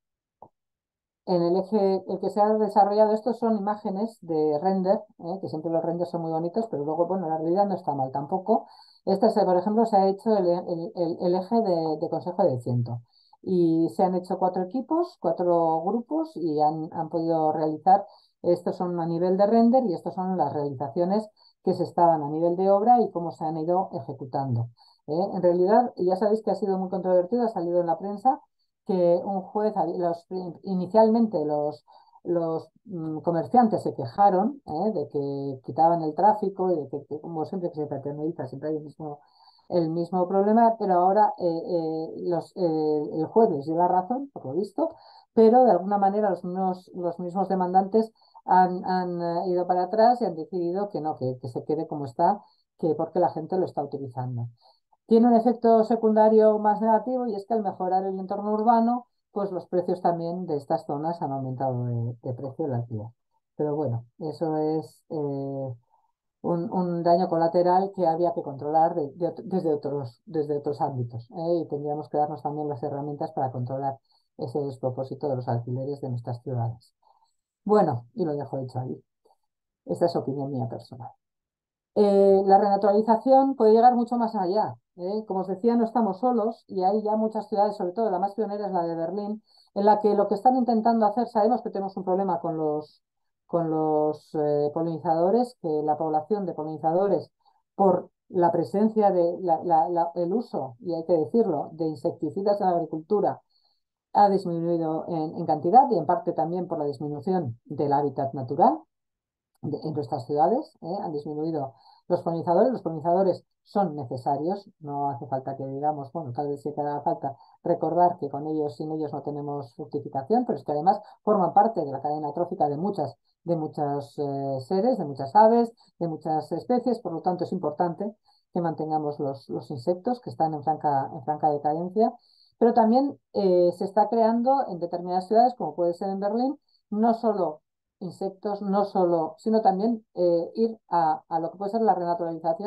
En el eje, el que se ha desarrollado, estos son imágenes de render, ¿eh? Que siempre los renders son muy bonitos, pero luego, bueno, la realidad no está mal tampoco. Este, se- por ejemplo, se ha hecho el, el- el- el eje de, de Consejo de Ciento. Y se han hecho cuatro equipos, cuatro grupos, y han, han podido realizar, estos son a nivel de render y estos son las realizaciones que se estaban a nivel de obra y cómo se han ido ejecutando. ¿eh? En realidad, ya sabéis que ha sido muy controvertido, ha salido en la prensa que un juez, los, inicialmente los, los mm, comerciantes se quejaron ¿eh? de que quitaban el tráfico y de que, que, como siempre que se paternaliza, siempre hay el mismo, el mismo problema, pero ahora eh, eh, los, eh, el juez les dio la razón, por lo visto, pero de alguna manera los mismos, los mismos demandantes han, han eh, ido para atrás y han decidido que no, que, que se quede como está, que porque la gente lo está utilizando. Tiene un efecto secundario más negativo y es que al mejorar el entorno urbano, pues los precios también de estas zonas han aumentado de, de precio el alquiler. Pero bueno, eso es eh, un, un daño colateral que había que controlar de- de desde otros, desde otros ámbitos. ¿eh? Y tendríamos que darnos también las herramientas para controlar ese despropósito de los alquileres de nuestras ciudades. Bueno, y lo dejo hecho ahí. Esta es opinión mía personal. Eh, la renaturalización puede llegar mucho más allá. ¿eh? Como os decía, no estamos solos y hay ya muchas ciudades, sobre todo la más pionera es la de Berlín, en la que lo que están intentando hacer, sabemos que tenemos un problema con los, con los eh, polinizadores, que la población de polinizadores, por la presencia de la, la, la, el uso, y hay que decirlo, de insecticidas en la agricultura, ha disminuido en, en cantidad y en parte también por la disminución del hábitat natural de, en nuestras ciudades, ¿eh? Han disminuido los polinizadores. Los polinizadores son necesarios, no hace falta que digamos, bueno, tal vez sí que haga falta recordar que con ellos, sin ellos no tenemos fructificación, pero es que además forman parte de la cadena trófica de muchas, de muchos eh, seres, de muchas aves, de muchas especies, por lo tanto es importante que mantengamos los, los insectos que están en franca, en franca decadencia, pero también eh, se está creando en determinadas ciudades, como puede ser en Berlín, no solo insectos, no solo, sino también eh, ir a, a, lo que puede ser la renaturalización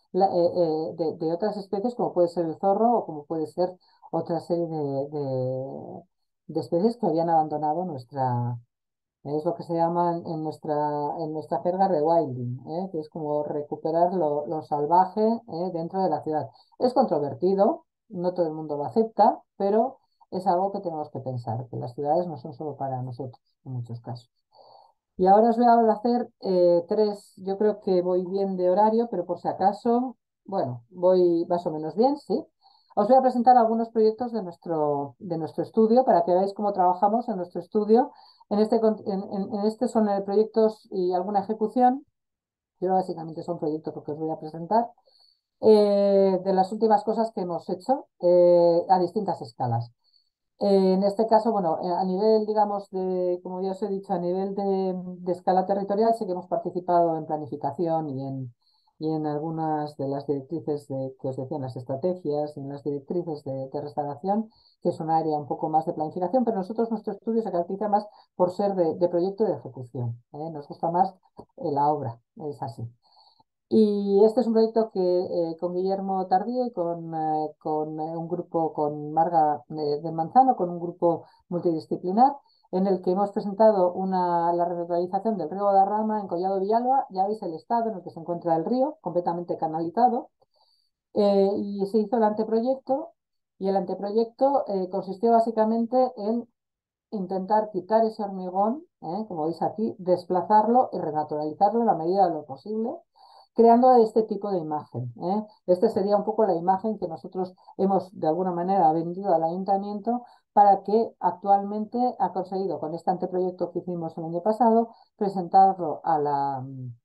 la, eh, eh, de, de otras especies, como puede ser el zorro o como puede ser otra serie de, de- de especies que habían abandonado nuestra, es lo que se llama en, en nuestra, en nuestra jerga rewilding, ¿eh? Que es como recuperar lo, lo salvaje, ¿eh? Dentro de la ciudad. Es controvertido, no todo el mundo lo acepta, pero es algo que tenemos que pensar, que las ciudades no son solo para nosotros, en muchos casos. Y ahora os voy a hacer eh, tres, yo creo que voy bien de horario, pero por si acaso, bueno, voy más o menos bien, sí. Os voy a presentar algunos proyectos de nuestro, de nuestro estudio para que veáis cómo trabajamos en nuestro estudio. En este, con- en, en- en este son eh, proyectos y alguna ejecución, pero básicamente son proyectos lo que os voy a presentar, eh, de las últimas cosas que hemos hecho eh, a distintas escalas. Eh, en este caso, bueno, eh, a nivel, digamos, de, como ya os he dicho, a nivel de, de escala territorial, sí que hemos participado en planificación y en, y en algunas de las directrices de, que os decía, en las estrategias y en las directrices de, de restauración, que es un área un poco más de planificación, pero nosotros, nuestro estudio se caracteriza más por ser de, de proyecto y de ejecución, ¿eh? Nos gusta más eh, la obra, es así. Y este es un proyecto que eh, con Guillermo Tardío y con, eh, con eh, un grupo, con Marga eh, del Manzano, con un grupo multidisciplinar, en el que hemos presentado una, la revitalización del río Guadarrama en Collado Villalba. Ya veis el estado en el que se encuentra el río, completamente canalizado. Eh, y se hizo el anteproyecto, y el anteproyecto eh, consistió básicamente en intentar quitar ese hormigón, ¿eh? Como veis aquí, desplazarlo y renaturalizarlo en la medida de lo posible, creando este tipo de imagen, ¿eh? Este sería un poco la imagen que nosotros hemos de alguna manera vendido al ayuntamiento para que actualmente ha conseguido, con este anteproyecto que hicimos el año pasado, presentarlo a la,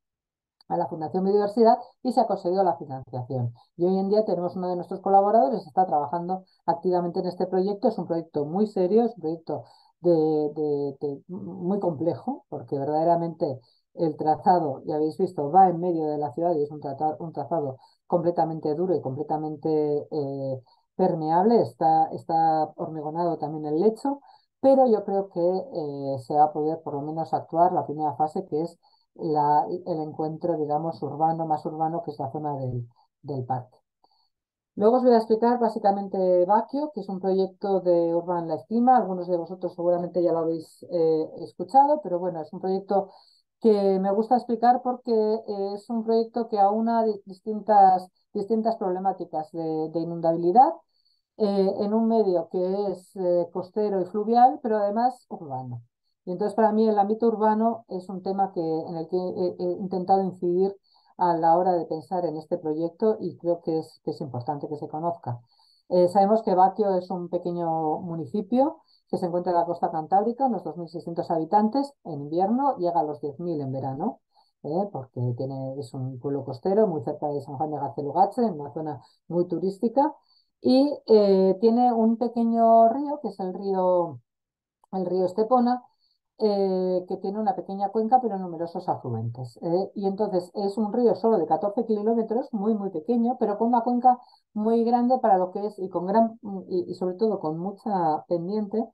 a la Fundación Biodiversidad y se ha conseguido la financiación. Y hoy en día tenemos uno de nuestros colaboradores que está trabajando activamente en este proyecto. Es un proyecto muy serio, es un proyecto de, de, de, muy complejo, porque verdaderamente el trazado, ya habéis visto, va en medio de la ciudad y es un, tratado, un trazado completamente duro y completamente eh, permeable. Está, está hormigonado también el lecho, pero yo creo que eh, se va a poder por lo menos actuar la primera fase, que es la, el encuentro, digamos, urbano, más urbano, que es la zona del, del parque. Luego os voy a explicar básicamente Bakio, que es un proyecto de Urban La Estima. Algunos de vosotros seguramente ya lo habéis eh, escuchado, pero bueno, es un proyecto que me gusta explicar porque eh, es un proyecto que aúna distintas, distintas problemáticas de, de inundabilidad eh, en un medio que es eh, costero y fluvial, pero además urbano. Y entonces para mí el ámbito urbano es un tema que, en el que he, he intentado incidir a la hora de pensar en este proyecto y creo que es, que es importante que se conozca. Eh, sabemos que Baquio es un pequeño municipio que se encuentra en la costa cantábrica, unos dos mil seiscientos habitantes en invierno, llega a los diez mil en verano, eh, porque tiene, es un pueblo costero muy cerca de San Juan de Garcelugache, en una zona muy turística, y eh, tiene un pequeño río, que es el río, el río Estepona, eh, que tiene una pequeña cuenca, pero numerosos afluentes. Eh, y entonces es un río solo de catorce kilómetros, muy, muy pequeño, pero con una cuenca muy grande para lo que es, y, con gran, y, y sobre todo con mucha pendiente,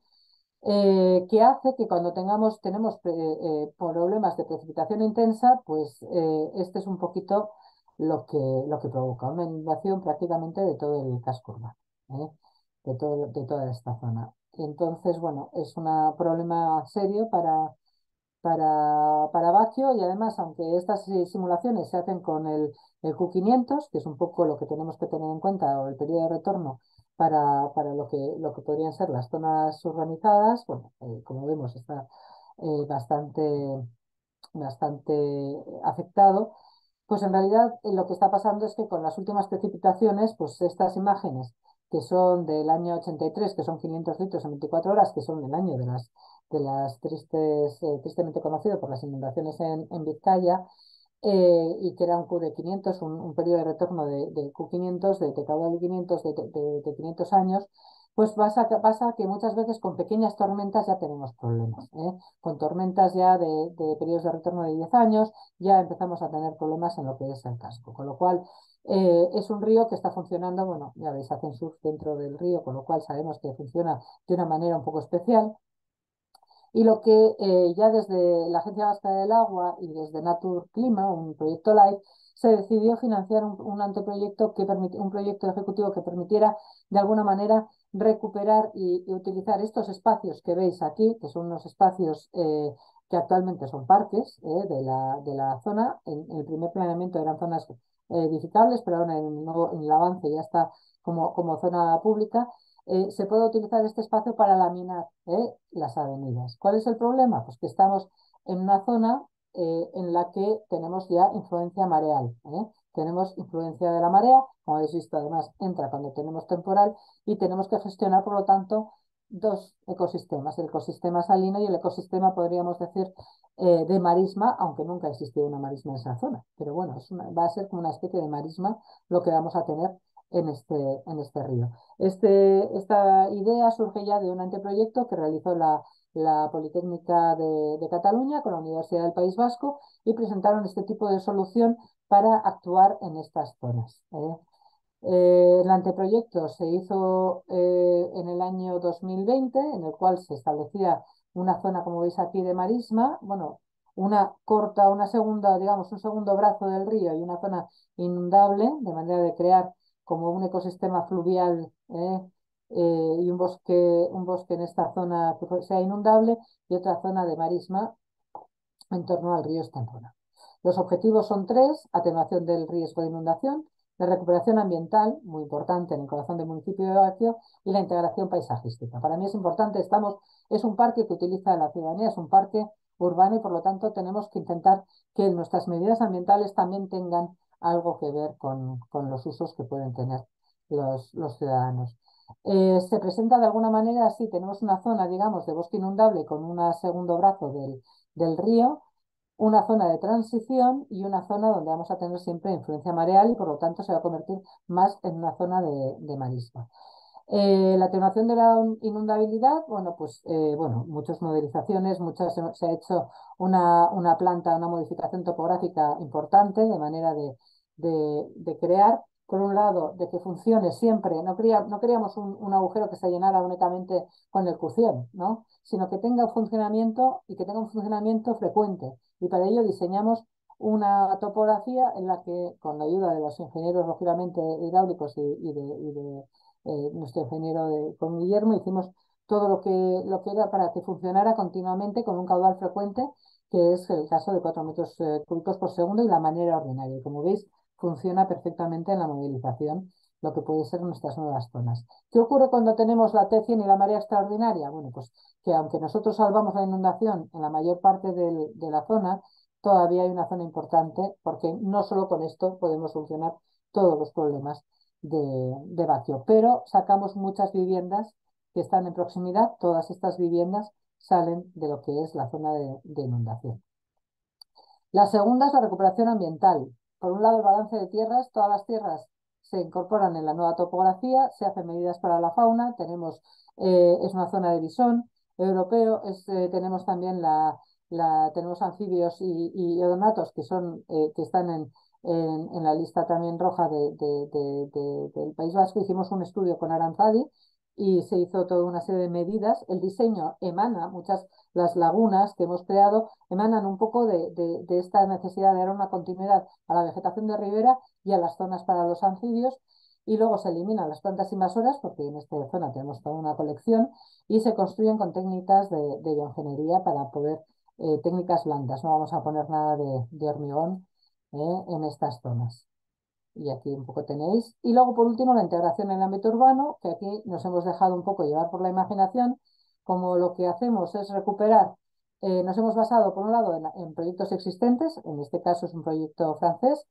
eh, que hace que cuando tengamos, tenemos eh, eh, problemas de precipitación intensa, pues eh, este es un poquito lo que, lo que provoca una inundación prácticamente de todo el casco urbano, ¿eh? De todo, de toda esta zona. Entonces, bueno, es un problema serio para, para, para Baquio, y además, aunque estas eh, simulaciones se hacen con el, el Q quinientos, que es un poco lo que tenemos que tener en cuenta, o el periodo de retorno para, para lo que, lo que podrían ser las zonas urbanizadas, bueno, eh, como vemos, está eh, bastante, bastante afectado. Pues en realidad eh, lo que está pasando es que con las últimas precipitaciones, pues estas imágenes que son del año ochenta y tres, que son quinientos litros en veinticuatro horas, que son el año de las, de las tristes, eh, tristemente conocido por las inundaciones en, en Vizcaya, eh, y que era un Q de quinientos, un, un periodo de retorno de, de Q quinientos, de, de caudal de quinientos, de, de, de quinientos años, pues pasa, pasa que muchas veces con pequeñas tormentas ya tenemos problemas, ¿eh? Con tormentas ya de, de periodos de retorno de diez años, ya empezamos a tener problemas en lo que es el casco, con lo cual eh, es un río que está funcionando, bueno, ya veis, hacen surf dentro del río, con lo cual sabemos que funciona de una manera un poco especial. Y lo que eh, ya desde la Agencia Vasca del Agua y desde Naturclima, un proyecto LIFE, se decidió financiar un, un anteproyecto que permite, un proyecto ejecutivo que permitiera de alguna manera recuperar y, y utilizar estos espacios que veis aquí, que son unos espacios eh, que actualmente son parques eh, de, la, de la zona. En, en el primer planeamiento eran zonas eh, edificables, pero ahora en el, nuevo, en el avance ya está como, como zona pública. Eh, se puede utilizar este espacio para laminar eh, las avenidas. ¿Cuál es el problema? Pues que estamos en una zona eh, en la que tenemos ya influencia mareal. ¿eh? Tenemos influencia de la marea, como habéis visto, además entra cuando tenemos temporal y tenemos que gestionar, por lo tanto, dos ecosistemas, el ecosistema salino y el ecosistema, podríamos decir, eh, de marisma, aunque nunca ha existido una marisma en esa zona. Pero bueno, es una, va a ser como una especie de marisma lo que vamos a tener en este, en este río. Este, esta idea surge ya de un anteproyecto que realizó la, la Politécnica de, de Cataluña con la Universidad del País Vasco y presentaron este tipo de solución para actuar en estas zonas. ¿eh? Eh, el anteproyecto se hizo eh, en el año dos mil veinte, en el cual se establecía una zona, como veis aquí, de marisma, bueno, una corta, una segunda, digamos, un segundo brazo del río y una zona inundable, de manera de crear como un ecosistema fluvial eh, eh, y un bosque, un bosque en esta zona que sea inundable y otra zona de marisma en torno al río Estampona. Los objetivos son tres: atenuación del riesgo de inundación, la recuperación ambiental, muy importante en el corazón del municipio de Baquio, y la integración paisajística. Para mí es importante, estamos, es un parque que utiliza la ciudadanía, es un parque urbano y por lo tanto tenemos que intentar que nuestras medidas ambientales también tengan algo que ver con, con los usos que pueden tener los, los ciudadanos. Eh, se presenta de alguna manera así: tenemos una zona, digamos, de bosque inundable con un segundo brazo del, del río, una zona de transición y una zona donde vamos a tener siempre influencia mareal y por lo tanto se va a convertir más en una zona de, de marisma. Eh, la atenuación de la inundabilidad, bueno, pues eh, bueno, muchas modelizaciones, muchas, se ha hecho una, una planta, una modificación topográfica importante de manera de, de, de crear, por un lado, de que funcione siempre, no, quería, no queríamos un, un, agujero que se llenara únicamente con el Q-cien, ¿no? Sino que tenga un funcionamiento y que tenga un funcionamiento frecuente. Y para ello diseñamos una topografía en la que, con la ayuda de los ingenieros, lógicamente, hidráulicos y, y de, y de eh, nuestro ingeniero de, con Guillermo, hicimos todo lo que, lo que era para que funcionara continuamente con un caudal frecuente, que es el caso de cuatro metros eh, cúbicos por segundo y la manera ordinaria. Y como veis, funciona perfectamente en la modelización, lo que puede ser nuestras nuevas zonas. ¿Qué ocurre cuando tenemos la T cien y la marea extraordinaria? Bueno, pues que aunque nosotros salvamos la inundación en la mayor parte del, de la zona, todavía hay una zona importante, porque no solo con esto podemos solucionar todos los problemas de, de Baquio, pero sacamos muchas viviendas que están en proximidad. Todas estas viviendas salen de lo que es la zona de, de inundación. La segunda es la recuperación ambiental. Por un lado, el balance de tierras. Todas las tierras se incorporan en la nueva topografía, se hacen medidas para la fauna, tenemos, eh, es una zona de bisón europeo, es, eh, tenemos también la, la, tenemos anfibios y, y odonatos que, son, eh, que están en, en, en, la lista también roja de, de, de, de, del País Vasco. Hicimos un estudio con Aranzadi y se hizo toda una serie de medidas. El diseño emana, muchas las lagunas que hemos creado emanan un poco de, de, de esta necesidad de dar una continuidad a la vegetación de ribera y a las zonas para los anfibios, y luego se eliminan las plantas invasoras, porque en esta zona tenemos toda una colección, y se construyen con técnicas de, de bioingeniería para poder, eh, técnicas blandas, no vamos a poner nada de, de hormigón eh, en estas zonas. Y aquí un poco tenéis. Y luego, por último, la integración en el ámbito urbano, que aquí nos hemos dejado un poco llevar por la imaginación, como lo que hacemos es recuperar. Eh, nos hemos basado, por un lado, en, en, proyectos existentes. En este caso es un proyecto francés,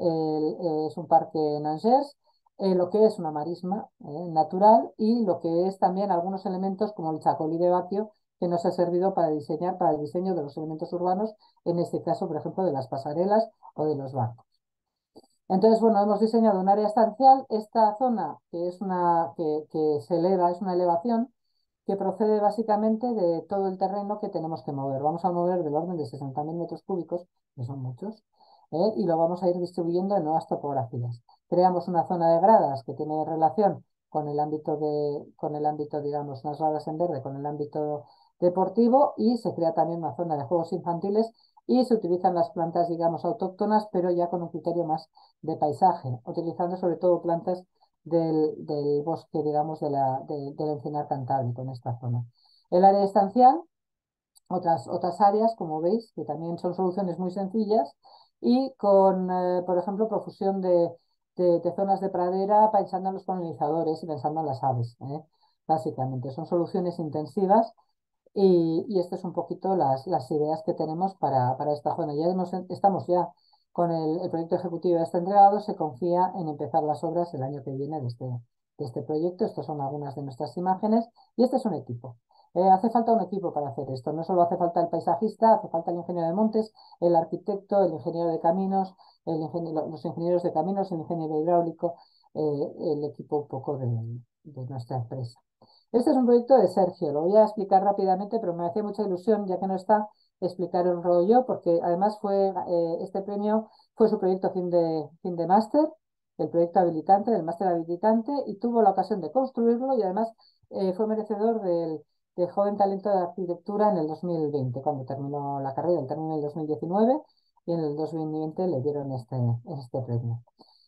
eh, es un parque en Angers, eh, lo que es una marisma eh, natural, y lo que es también algunos elementos como el chacolí de Baquio, que nos ha servido para diseñar, para el diseño de los elementos urbanos, en este caso, por ejemplo, de las pasarelas o de los bancos. Entonces, bueno, hemos diseñado un área estancial. Esta zona, que es una que, que se eleva, es una elevación que procede básicamente de todo el terreno que tenemos que mover. Vamos a mover del orden de sesenta mil metros cúbicos, que son muchos, ¿eh? Y lo vamos a ir distribuyendo en nuevas topografías. Creamos una zona de gradas que tiene relación con el ámbito, de, con el ámbito, digamos, unas gradas en verde con el ámbito deportivo, y se crea también una zona de juegos infantiles y se utilizan las plantas, digamos, autóctonas, pero ya con un criterio más de paisaje, utilizando sobre todo plantas del, del bosque, digamos, de la, de, del encinar cantábrico en esta zona. El área estancial, otras, otras áreas, como veis, que también son soluciones muy sencillas y con, eh, por ejemplo, profusión de, de, de, zonas de pradera pensando en los polinizadores y pensando en las aves, ¿eh? Básicamente, son soluciones intensivas y, y estas son un poquito las, las ideas que tenemos para, para esta zona. Ya hemos, estamos ya con el, el proyecto ejecutivo ya está entregado, se confía en empezar las obras el año que viene de este, de este proyecto. Estas son algunas de nuestras imágenes y este es un equipo. Eh, hace falta un equipo para hacer esto. No solo hace falta el paisajista, hace falta el ingeniero de montes, el arquitecto, el ingeniero de caminos, el ingeniero, los ingenieros de caminos, el ingeniero hidráulico, eh, el equipo un poco de, de nuestra empresa. Este es un proyecto de Sergio, lo voy a explicar rápidamente, pero me hacía mucha ilusión, ya que no está, explicar el rollo, porque además fue eh, este premio fue su proyecto fin de, fin de máster, el proyecto habilitante, del máster habilitante, y tuvo la ocasión de construirlo y además eh, fue merecedor del de joven talento de arquitectura en el dos mil veinte, cuando terminó la carrera, él terminó en el dos mil diecinueve y en el dos mil veinte le dieron este, este premio.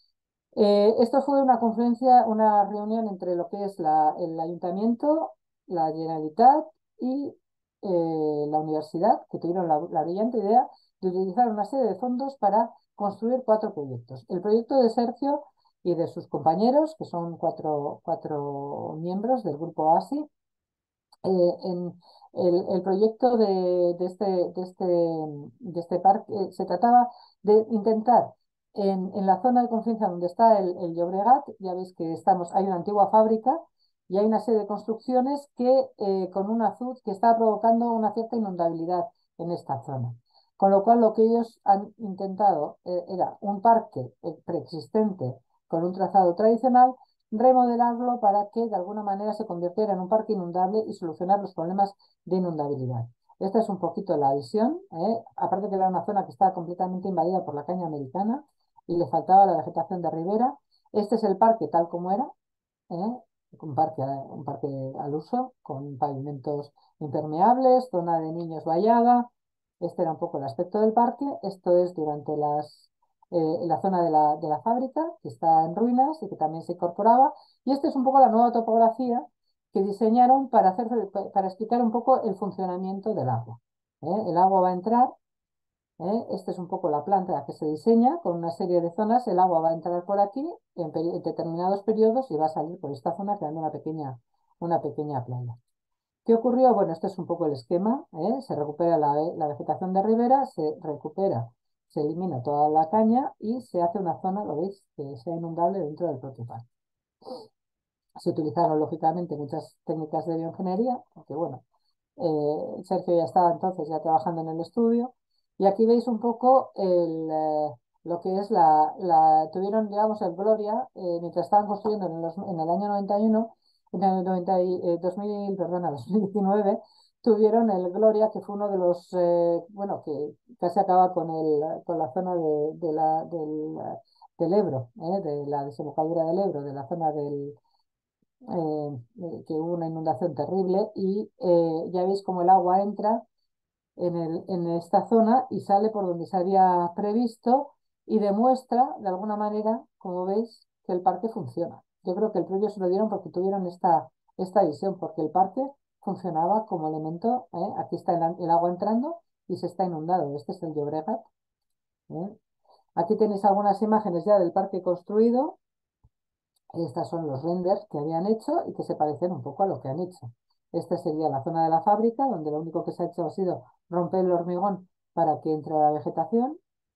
Eh, esto fue una conferencia, una reunión entre lo que es la, el ayuntamiento, la Generalitat y eh, la universidad, que tuvieron la, la brillante idea de utilizar una serie de fondos para construir cuatro proyectos. El proyecto de Sergio y de sus compañeros, que son cuatro, cuatro miembros del grupo ASI, eh, en el, el proyecto de, de, este, de, este, de este parque eh, se trataba de intentar en, en la zona de confianza donde está el, el Llobregat, ya veis que estamos, hay una antigua fábrica y hay una serie de construcciones que eh, con un azud que está provocando una cierta inundabilidad en esta zona. Con lo cual lo que ellos han intentado eh, era un parque eh, preexistente con un trazado tradicional, remodelarlo para que de alguna manera se convirtiera en un parque inundable y solucionar los problemas de inundabilidad. Esta es un poquito la visión, ¿eh? Aparte que era una zona que estaba completamente invadida por la caña americana y le faltaba la vegetación de ribera. Este es el parque tal como era, ¿eh? Un parque, un parque al uso, con pavimentos impermeables, zona de niños vallada. Este era un poco el aspecto del parque. Esto es durante las, eh, la zona de la, de la fábrica, que está en ruinas y que también se incorporaba. Y esta es un poco la nueva topografía que diseñaron para, hacer, para explicar un poco el funcionamiento del agua, ¿eh? El agua va a entrar. ¿Eh? Esta es un poco la planta que se diseña con una serie de zonas. El agua va a entrar por aquí en, en determinados periodos y va a salir por esta zona creando una pequeña, una pequeña playa. ¿Qué ocurrió? Bueno, este es un poco el esquema. ¿eh? Se recupera la, la vegetación de ribera, se recupera, se elimina toda la caña y se hace una zona, lo veis, que sea inundable dentro del propio parque. Se utilizaron, lógicamente, muchas técnicas de bioingeniería, porque, bueno, eh, Sergio ya estaba entonces ya trabajando en el estudio. Y aquí veis un poco el, eh, lo que es la, la, tuvieron, digamos, el Gloria, eh, mientras estaban construyendo en, los, en el año noventa y uno, en el noventa y, eh, dos mil, perdona, dos mil diecinueve, tuvieron el Gloria, que fue uno de los, eh, bueno, que casi acaba con, el, con la zona de, de la, del, del Ebro, eh, de la desembocadura del Ebro, de la zona del, eh, eh, que hubo una inundación terrible y eh, ya veis cómo el agua entra en, el, en esta zona y sale por donde se había previsto y demuestra de alguna manera, como veis, que el parque funciona. Yo creo que el premio se lo dieron porque tuvieron esta, esta visión, porque el parque funcionaba como elemento, ¿eh? Aquí está el, el, agua entrando y se está inundando. Este es el Llobregat. ¿eh? Aquí tenéis algunas imágenes ya del parque construido. Estas son los renders que habían hecho y que se parecen un poco a lo que han hecho. Esta sería la zona de la fábrica, donde lo único que se ha hecho ha sido romper el hormigón para que entre la vegetación.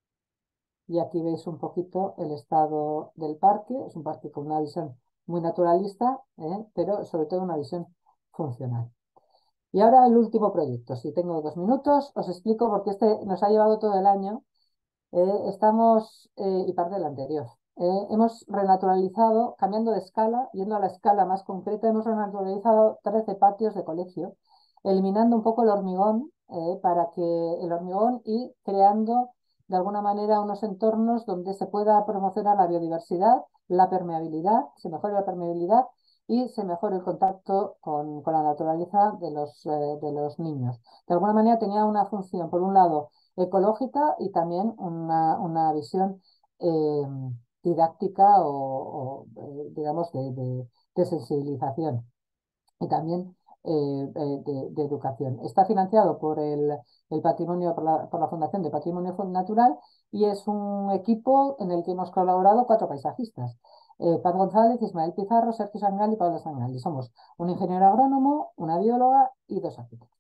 Y aquí veis un poquito el estado del parque. Es un parque con una visión muy naturalista, ¿eh? pero sobre todo una visión funcional. Y ahora el último proyecto. Si tengo dos minutos, os explico porque este nos ha llevado todo el año. Eh, estamos, eh, y parte del anterior, eh, hemos renaturalizado, cambiando de escala, yendo a la escala más concreta, hemos renaturalizado trece patios de colegio, eliminando un poco el hormigón, eh, para que el hormigón y creando de alguna manera unos entornos donde se pueda promocionar la biodiversidad, la permeabilidad, se mejore la permeabilidad y se mejore el contacto con, con la naturaleza de los, eh, de los niños. De alguna manera tenía una función, por un lado, ecológica y también una, una visión eh, didáctica o, o, eh, digamos, de, de, de sensibilización y también eh, eh, de, de educación. Está financiado por el, el patrimonio, por la, por la Fundación de Patrimonio Natural y es un equipo en el que hemos colaborado cuatro paisajistas. Eh, Paz González, Ismael Pizarro, Sergio Sangal y Pablo Sangal. Y somos un ingeniero agrónomo, una bióloga y dos arquitectos.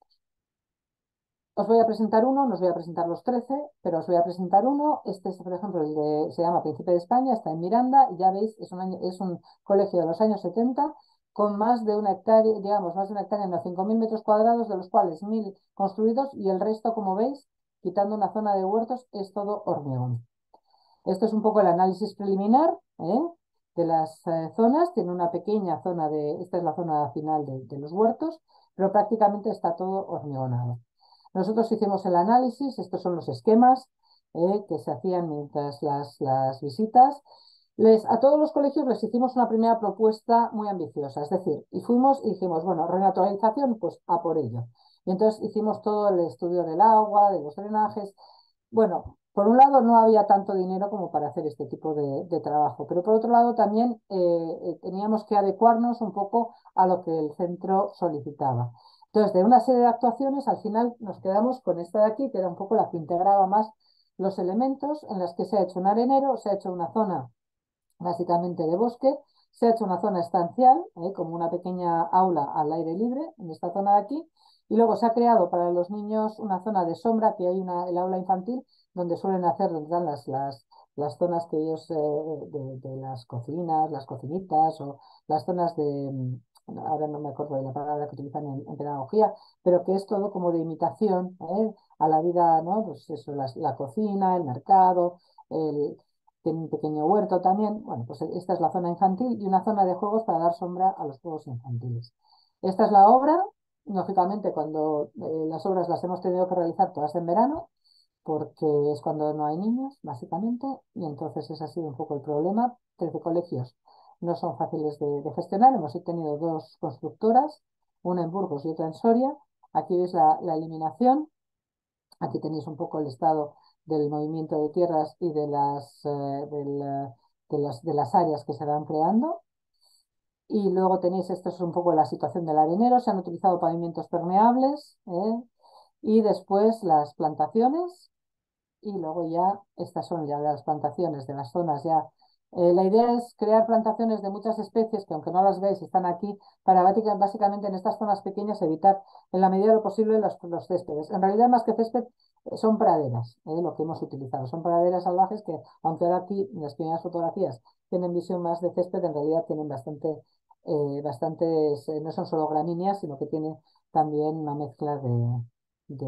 Os voy a presentar uno, no os voy a presentar los trece, pero os voy a presentar uno. Este es, por ejemplo, el de, se llama Príncipe de España, está en Miranda, y ya veis, es un, año, es un colegio de los años setenta con más de una hectárea, digamos, más de una hectárea, unos cinco mil metros cuadrados, de los cuales mil construidos, y el resto, como veis, quitando una zona de huertos, es todo hormigón. Esto es un poco el análisis preliminar, ¿eh? de las eh, zonas. Tiene una pequeña zona de, esta es la zona final de, de los huertos, pero prácticamente está todo hormigonado. Nosotros hicimos el análisis, estos son los esquemas eh, que se hacían mientras las, las visitas. Les, a todos los colegios les hicimos una primera propuesta muy ambiciosa, es decir, y fuimos y dijimos, bueno, renaturalización, pues a por ello. Y entonces hicimos todo el estudio del agua, de los drenajes. Bueno, por un lado no había tanto dinero como para hacer este tipo de, de trabajo, pero por otro lado también eh, eh, teníamos que adecuarnos un poco a lo que el centro solicitaba. Entonces, de una serie de actuaciones, al final nos quedamos con esta de aquí, que era un poco la que integraba más los elementos, en las que se ha hecho un arenero, se ha hecho una zona básicamente de bosque, se ha hecho una zona estancial, ¿eh? como una pequeña aula al aire libre, en esta zona de aquí, y luego se ha creado para los niños una zona de sombra, que hay una, el aula infantil, donde suelen hacer, donde están las, las, las zonas que ellos, eh, de, de las cocinas, las cocinitas, o las zonas de, ahora no me acuerdo de la palabra que utilizan en, en pedagogía, pero que es todo como de imitación ¿eh? a la vida, ¿no? Pues eso, las, la cocina, el mercado, el, tiene un pequeño huerto también. Bueno, pues esta es la zona infantil y una zona de juegos para dar sombra a los juegos infantiles. Esta es la obra. Lógicamente, cuando eh, las obras las hemos tenido que realizar todas en verano, porque es cuando no hay niños, básicamente, y entonces ese ha sido un poco el problema. trece colegios no son fáciles de, de gestionar. Hemos tenido dos constructoras, una en Burgos y otra en Soria. Aquí veis la, la eliminación. Aquí tenéis un poco el estado del movimiento de tierras y de las, eh, del, eh, de las, de las áreas que se van creando. Y luego tenéis, esto es un poco la situación del arenero, se han utilizado pavimentos permeables, ¿eh? Y después las plantaciones, y luego ya, estas son ya las plantaciones de las zonas ya. Eh, la idea es crear plantaciones de muchas especies que aunque no las veis están aquí para básicamente en estas zonas pequeñas evitar en la medida de lo posible los, los céspedes. En realidad más que césped eh, son praderas, eh, lo que hemos utilizado. Son praderas salvajes que aunque ahora aquí en las primeras fotografías tienen visión más de césped, en realidad tienen bastante, eh, bastantes, eh, no son solo gramíneas, sino que tienen también una mezcla de, de,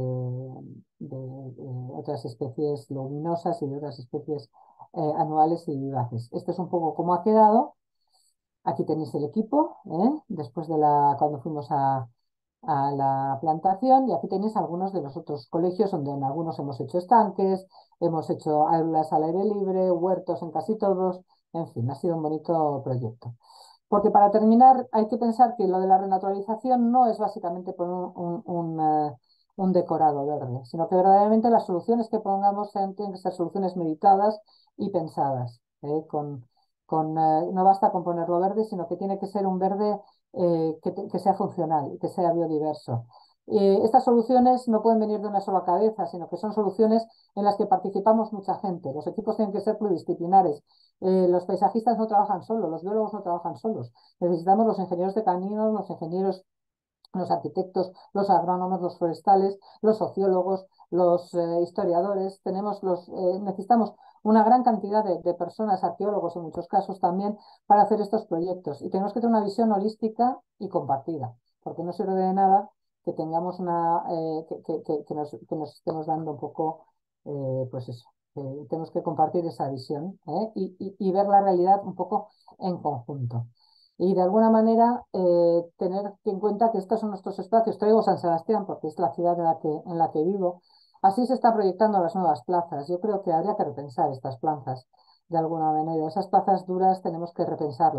de, de otras especies leguminosas y de otras especies eh, anuales y vivaces. Esto es un poco cómo ha quedado. Aquí tenéis el equipo, ¿eh? Después de la, cuando fuimos a, a la plantación, y aquí tenéis algunos de los otros colegios donde en algunos hemos hecho estanques, hemos hecho aulas al aire libre, huertos en casi todos, en fin, ha sido un bonito proyecto. Porque para terminar hay que pensar que lo de la renaturalización no es básicamente por un, un, un, uh, un decorado verde, sino que verdaderamente las soluciones que pongamos tienen que ser soluciones meditadas y pensadas, ¿eh? con, con, uh, no basta con ponerlo verde, sino que tiene que ser un verde eh, que, que, sea funcional y que sea biodiverso. Eh, estas soluciones no pueden venir de una sola cabeza, sino que son soluciones en las que participamos mucha gente. Los equipos tienen que ser pluridisciplinares. Eh, los paisajistas no trabajan solos, los biólogos no trabajan solos. Necesitamos los ingenieros de caminos, los ingenieros, los arquitectos, los agrónomos, los forestales, los sociólogos, los eh, historiadores. Tenemos los, eh, necesitamos una gran cantidad de, de personas, arqueólogos en muchos casos también, para hacer estos proyectos. Y tenemos que tener una visión holística y compartida, porque no sirve de nada que tengamos una, eh, que, que, que, que, nos, que nos estemos dando un poco, eh, pues eso, eh, tenemos que compartir esa visión ¿eh? y, y, y ver la realidad un poco en conjunto. Y de alguna manera eh, tener en cuenta que estos son nuestros espacios. Traigo San Sebastián porque es la ciudad en la que, en la que vivo. Así se están proyectando las nuevas plazas. Yo creo que habría que repensar estas plazas de alguna manera. Esas plazas duras tenemos que repensarlas.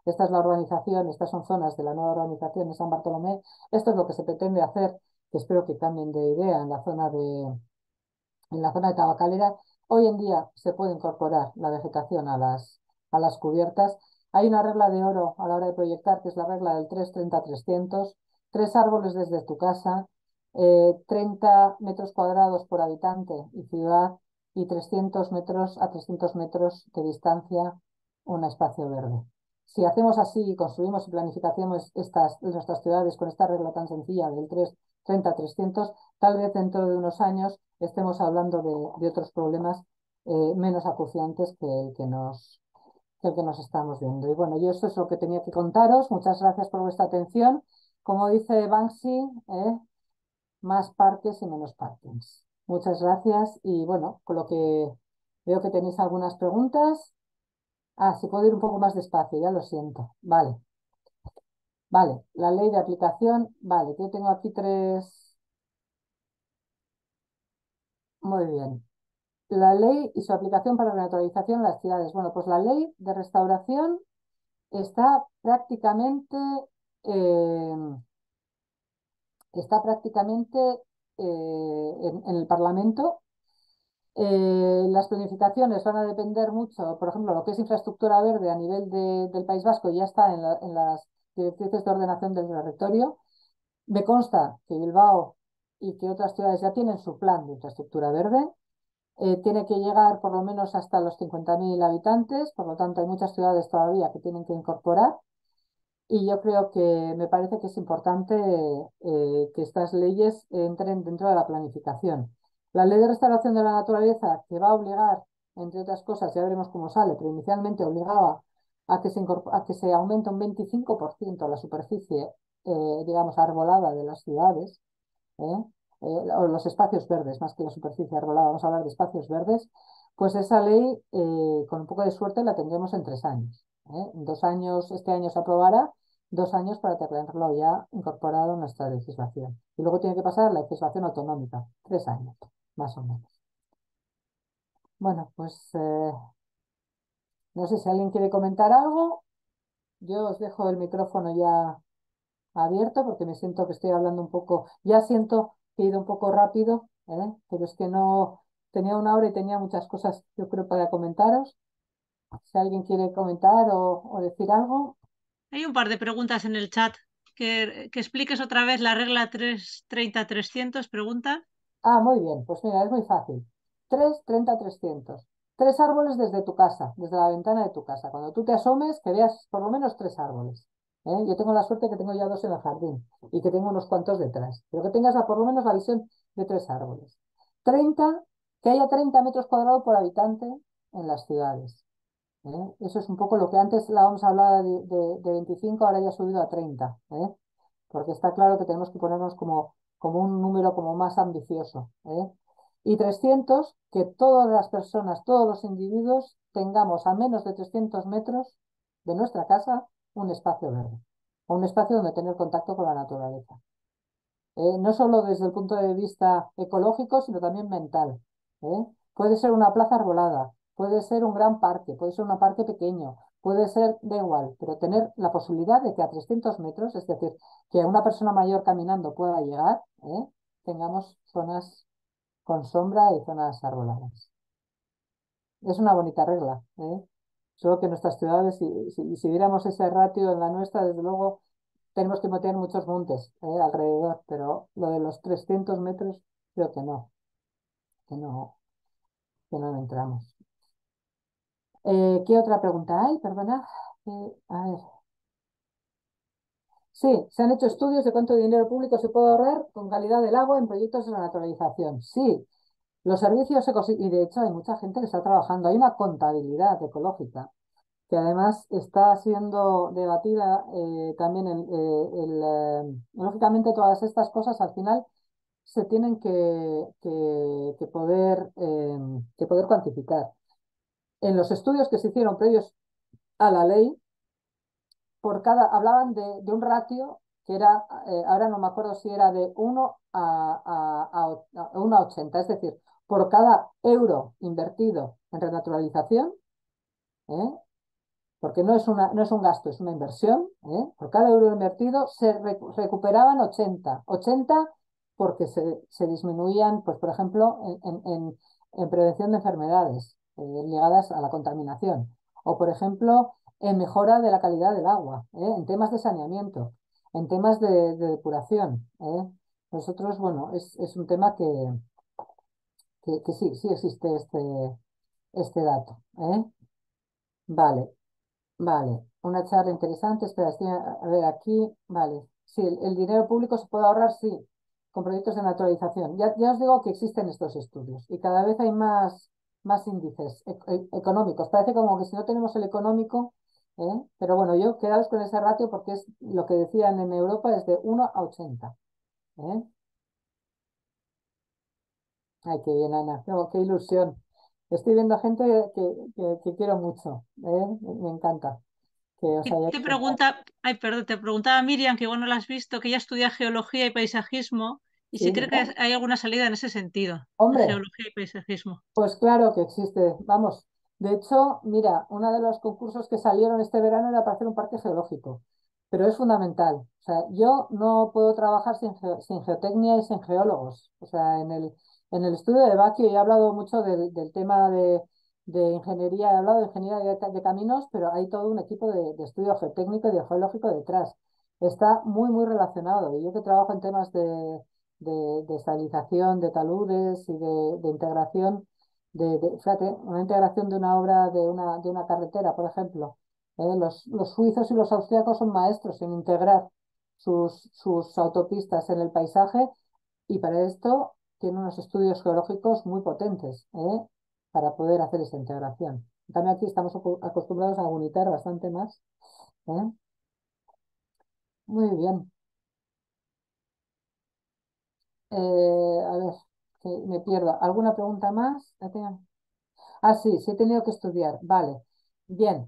esta es la urbanización, estas son zonas de la nueva urbanización de San Bartolomé, esto es lo que se pretende hacer, que espero que cambien de idea en la zona de, en la zona de Tabacalera. Hoy en día se puede incorporar la vegetación a las, a las cubiertas. Hay una regla de oro a la hora de proyectar, que es la regla del tres treinta trescientos, tres árboles desde tu casa, eh, treinta metros cuadrados por habitante y ciudad, y trescientos metros a trescientos metros de distancia un espacio verde. Si hacemos así y construimos y planificamos estas, nuestras ciudades con esta regla tan sencilla del tres treinta trescientos, tal vez dentro de unos años estemos hablando de, de otros problemas eh, menos acuciantes que el que, nos, que el que nos estamos viendo. Y bueno, yo eso es lo que tenía que contaros. Muchas gracias por vuestra atención. Como dice Banksy, ¿eh? Más parques y menos parkings. Muchas gracias y bueno, con lo que veo que tenéis algunas preguntas. Ah, si puedo ir un poco más despacio, ya lo siento. Vale, vale, la ley de aplicación, vale, yo tengo aquí tres. Muy bien. La ley y su aplicación para la naturalización en las ciudades. Bueno, pues la ley de restauración está prácticamente, eh, está prácticamente eh, en, en el Parlamento. Eh, las planificaciones van a depender mucho, por ejemplo, lo que es infraestructura verde a nivel de- del País Vasco ya está en, la- en las directrices de ordenación del territorio. Me consta que Bilbao y que otras ciudades ya tienen su plan de infraestructura verde. Eh, tiene que llegar por lo menos hasta los cincuenta mil habitantes, por lo tanto hay muchas ciudades todavía que tienen que incorporar. Y yo creo que me parece que es importante eh, que estas leyes entren dentro de la planificación. La ley de restauración de la naturaleza, que va a obligar, entre otras cosas, ya veremos cómo sale, pero inicialmente obligaba a que se, a que se aumente un veinticinco por ciento la superficie, eh, digamos, arbolada de las ciudades, ¿eh? Eh, o los espacios verdes, más que la superficie arbolada, vamos a hablar de espacios verdes, pues esa ley, eh, con un poco de suerte, la tendremos en tres años. ¿eh? En dos años, este año se aprobará, dos años para tenerlo ya incorporado en nuestra legislación. Y luego tiene que pasar la legislación autonómica, tres años, más o menos. Bueno, pues eh, no sé si alguien quiere comentar algo. Yo os dejo el micrófono ya abierto porque me siento que estoy hablando un poco, ya siento que he ido un poco rápido, ¿eh? Pero es que no tenía una hora y tenía muchas cosas, yo creo, para comentaros. Si alguien quiere comentar o, o decir algo. Hay un par de preguntas en el chat. Que, que expliques otra vez la regla tres treinta trescientos, pregunta. Ah, muy bien, pues mira, es muy fácil. Tres treinta trescientos. Tres árboles desde tu casa, desde la ventana de tu casa. Cuando tú te asomes, que veas por lo menos tres árboles. ¿eh? Yo tengo la suerte que tengo ya dos en el jardín y que tengo unos cuantos detrás, pero que tengas la- por lo menos la visión de tres árboles. Treinta, que haya treinta metros cuadrados por habitante en las ciudades. ¿eh? Eso es un poco lo que antes la vamos a hablar de, de- de veinticinco, ahora ya ha subido a treinta. ¿eh? Porque está claro que tenemos que ponernos como, como un número como más ambicioso. ¿eh? Y trescientos, que todas las personas, todos los individuos tengamos a menos de trescientos metros de nuestra casa un espacio verde, o un espacio donde tener contacto con la naturaleza. ¿eh? No solo desde el punto de vista ecológico, sino también mental. ¿eh? Puede ser una plaza arbolada, puede ser un gran parque, puede ser un parque pequeño, puede ser, da igual, pero tener la posibilidad de que a trescientos metros, es decir, que una persona mayor caminando pueda llegar, ¿eh? tengamos zonas con sombra y zonas arboladas. Es una bonita regla. ¿eh? Solo que en nuestras ciudades, si, si, si viéramos ese ratio en la nuestra, desde luego tenemos que meter muchos montes ¿eh? alrededor, pero lo de los trescientos metros creo que no, que no, que no entramos. Eh, ¿qué otra pregunta hay? Perdona. Eh, a ver. Sí, se han hecho estudios de cuánto dinero público se puede ahorrar con calidad del agua en proyectos de la naturalización. Sí, los servicios ecosistémicos, y de hecho hay mucha gente que está trabajando, hay una contabilidad ecológica que además está siendo debatida eh, también en, eh, el, eh, lógicamente todas estas cosas al final se tienen que, que- que poder, eh, que poder cuantificar. En los estudios que se hicieron previos a la ley, por cada, hablaban de, de un ratio que era, eh, ahora no me acuerdo si era de uno a, a, a, a uno a ochenta, es decir, por cada euro invertido en renaturalización, ¿eh? porque no es, una, no es un gasto, es una inversión. ¿Eh? Por cada euro invertido se recu- recuperaban ochenta, ochenta porque se, se disminuían, pues, por ejemplo, en, en- en- en prevención de enfermedades eh, ligadas a la contaminación, o por ejemplo, en mejora de la calidad del agua, ¿eh? En temas de saneamiento, en temas de, de depuración. ¿Eh? Nosotros, bueno, es, es un tema que, que, que sí, sí existe este, este dato. ¿Eh? Vale. Vale, una charla interesante. Espera, estoy a, a ver aquí. Vale, sí, el, el dinero público se puede ahorrar, sí, con proyectos de naturalización. Ya, ya os digo que existen estos estudios y cada vez hay más, más índices e- e- económicos. Parece como que si no tenemos el económico, ¿eh? Pero bueno, yo quedaos con ese ratio porque es lo que decían en Europa es de uno a ochenta. ¿Eh? Ay, qué bien, Ana, qué, qué ilusión. Estoy viendo gente que, que- que quiero mucho, ¿eh? Me, me encanta que os Y hayáis te juntado. pregunta, ay, perdón, te preguntaba Miriam, que igual no la has visto, que ella estudia geología y paisajismo, y Sí, si cree que mira. hay alguna salida en ese sentido, en Hombre, geología y paisajismo. pues claro que existe, vamos. De hecho, mira, uno de los concursos que salieron este verano era para hacer un parque geológico, pero es fundamental. O sea, yo no puedo trabajar sin, geo- sin geotecnia y sin geólogos. O sea, en el, en el estudio de Bakio he hablado mucho del, del tema de, de ingeniería, he hablado de ingeniería de, ca- de caminos, pero hay todo un equipo de, de estudio geotécnico y de geológico detrás. Está muy, muy relacionado. Y yo que trabajo en temas de, de, de estabilización, de taludes y de de integración de, de- fíjate, una integración de una obra de una, de una carretera, por ejemplo. ¿Eh? Los, los suizos y los austríacos son maestros en integrar sus, sus autopistas en el paisaje y para esto tienen unos estudios geológicos muy potentes, ¿eh? Para poder hacer esa integración. También aquí estamos acu- acostumbrados a unitar bastante más. ¿Eh? Muy bien. Eh, a ver, que me pierdo. ¿Alguna pregunta más? ¿La tengo? Ah, sí, sí he tenido que estudiar. Vale, bien.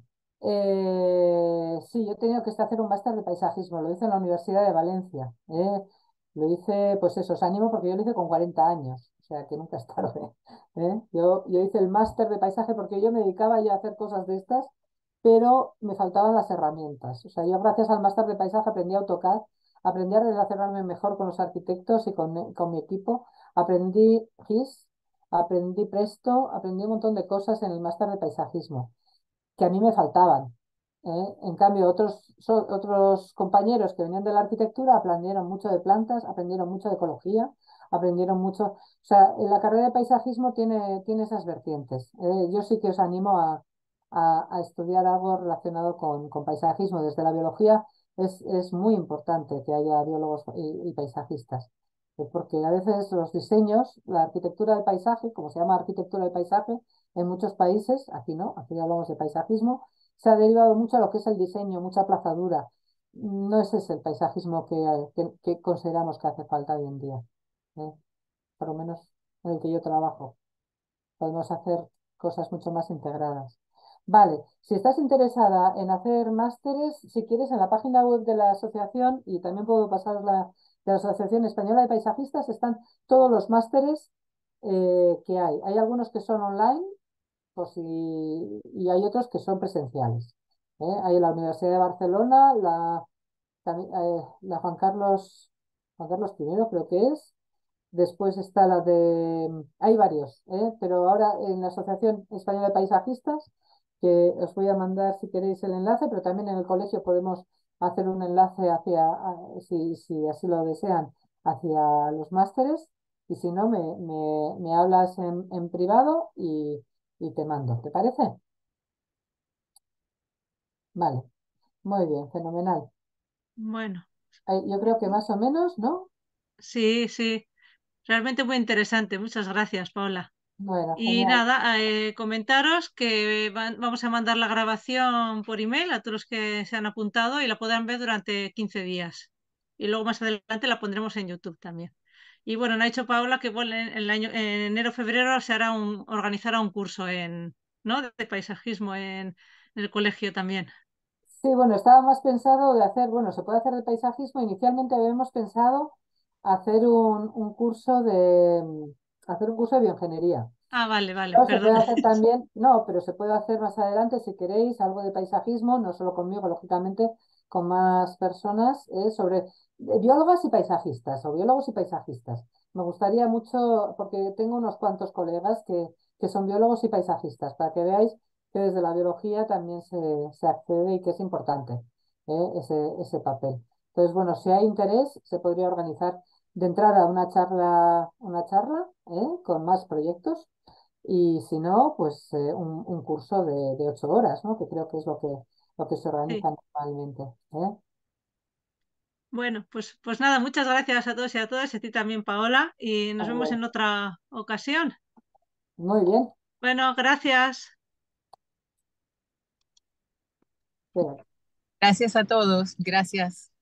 Eh, sí, yo he tenido que hacer un máster de paisajismo. Lo hice en la Universidad de Valencia. ¿Eh? Lo hice, pues eso, os animo porque yo lo hice con cuarenta años. O sea, que nunca es tarde. ¿Eh? Yo, yo hice el máster de paisaje porque yo me dedicaba ya a hacer cosas de estas, pero me faltaban las herramientas. O sea, yo gracias al máster de paisaje aprendí AutoCAD, aprendí a relacionarme mejor con los arquitectos y con, con mi equipo, aprendí G I S. Aprendí Presto, aprendí un montón de cosas en el máster de paisajismo que a mí me faltaban. ¿Eh? En cambio, otros, so- otros compañeros que venían de la arquitectura aprendieron mucho de plantas, aprendieron mucho de ecología, aprendieron mucho. O sea, en la carrera de paisajismo tiene, tiene esas vertientes. ¿Eh? Yo sí que os animo a, a- a estudiar algo relacionado con, con paisajismo. Desde la biología es, es muy importante que haya biólogos y, y paisajistas. Eh, Porque a veces los diseños, la arquitectura del paisaje, como se llama arquitectura del paisaje, en muchos países, aquí no, aquí hablamos de paisajismo, se ha derivado mucho a lo que es el diseño, mucha plazadura. No es ese el paisajismo que, que- que consideramos que hace falta hoy en día, ¿eh? Por lo menos en el que yo trabajo. Podemos hacer cosas mucho más integradas. Vale, si estás interesada en hacer másteres, si quieres, en la página web de la asociación, y también puedo pasaros la de la Asociación Española de Paisajistas, están todos los másteres eh, que hay. Hay algunos que son online pues, y, y hay otros que son presenciales. ¿Eh? Hay la Universidad de Barcelona, la, también, eh, la Juan Carlos, Juan Carlos primero creo que es. Después está la de... Hay varios, ¿eh? Pero ahora en la Asociación Española de Paisajistas, que os voy a mandar si queréis el enlace, pero también en el colegio podemos hacer un enlace hacia, a- si, si así lo desean, hacia los másteres. Y si no, me, me, me hablas en, en privado y, y te mando. ¿Te parece? Vale, muy bien, fenomenal. Bueno, Ay, yo creo que más o menos, ¿no? sí, sí, realmente muy interesante. Muchas gracias, Paula. Bueno, Y genial. nada, eh, comentaros que van- vamos a mandar la grabación por email a todos los que se han apuntado y la podrán ver durante quince días. Y luego más adelante la pondremos en YouTube también. Y bueno, me ha dicho Paula que bueno, en el año, en enero febrero se hará un, organizará un curso en, ¿no? de paisajismo en, en el colegio también. Sí, bueno, estaba más pensado de hacer, bueno, se puede hacer de paisajismo. Inicialmente habíamos pensado hacer un, un curso de, hacer un curso de bioingeniería. Ah, vale, vale, Claro, se puede perdona. hacer también, no, pero se puede hacer más adelante si queréis algo de paisajismo, no solo conmigo, lógicamente, con más personas, eh, sobre eh, biólogas y paisajistas, o biólogos y paisajistas. Me gustaría mucho, porque tengo unos cuantos colegas que, que son biólogos y paisajistas, para que veáis que desde la biología también se, se accede y que es importante, eh, ese, ese papel. Entonces, bueno, si hay interés, se podría organizar de entrada una charla, una charla, eh, con más proyectos y si no, pues eh, un, un curso de, de ocho horas, ¿no? Que creo que es lo que, lo que se Sí. organiza normalmente. ¿Eh? Bueno, pues, pues nada, muchas gracias a todos y a todas, y a ti también, Paola, y nos Muy vemos bien. en otra ocasión. Muy bien. Bueno, gracias. Bien. Gracias a todos. Gracias.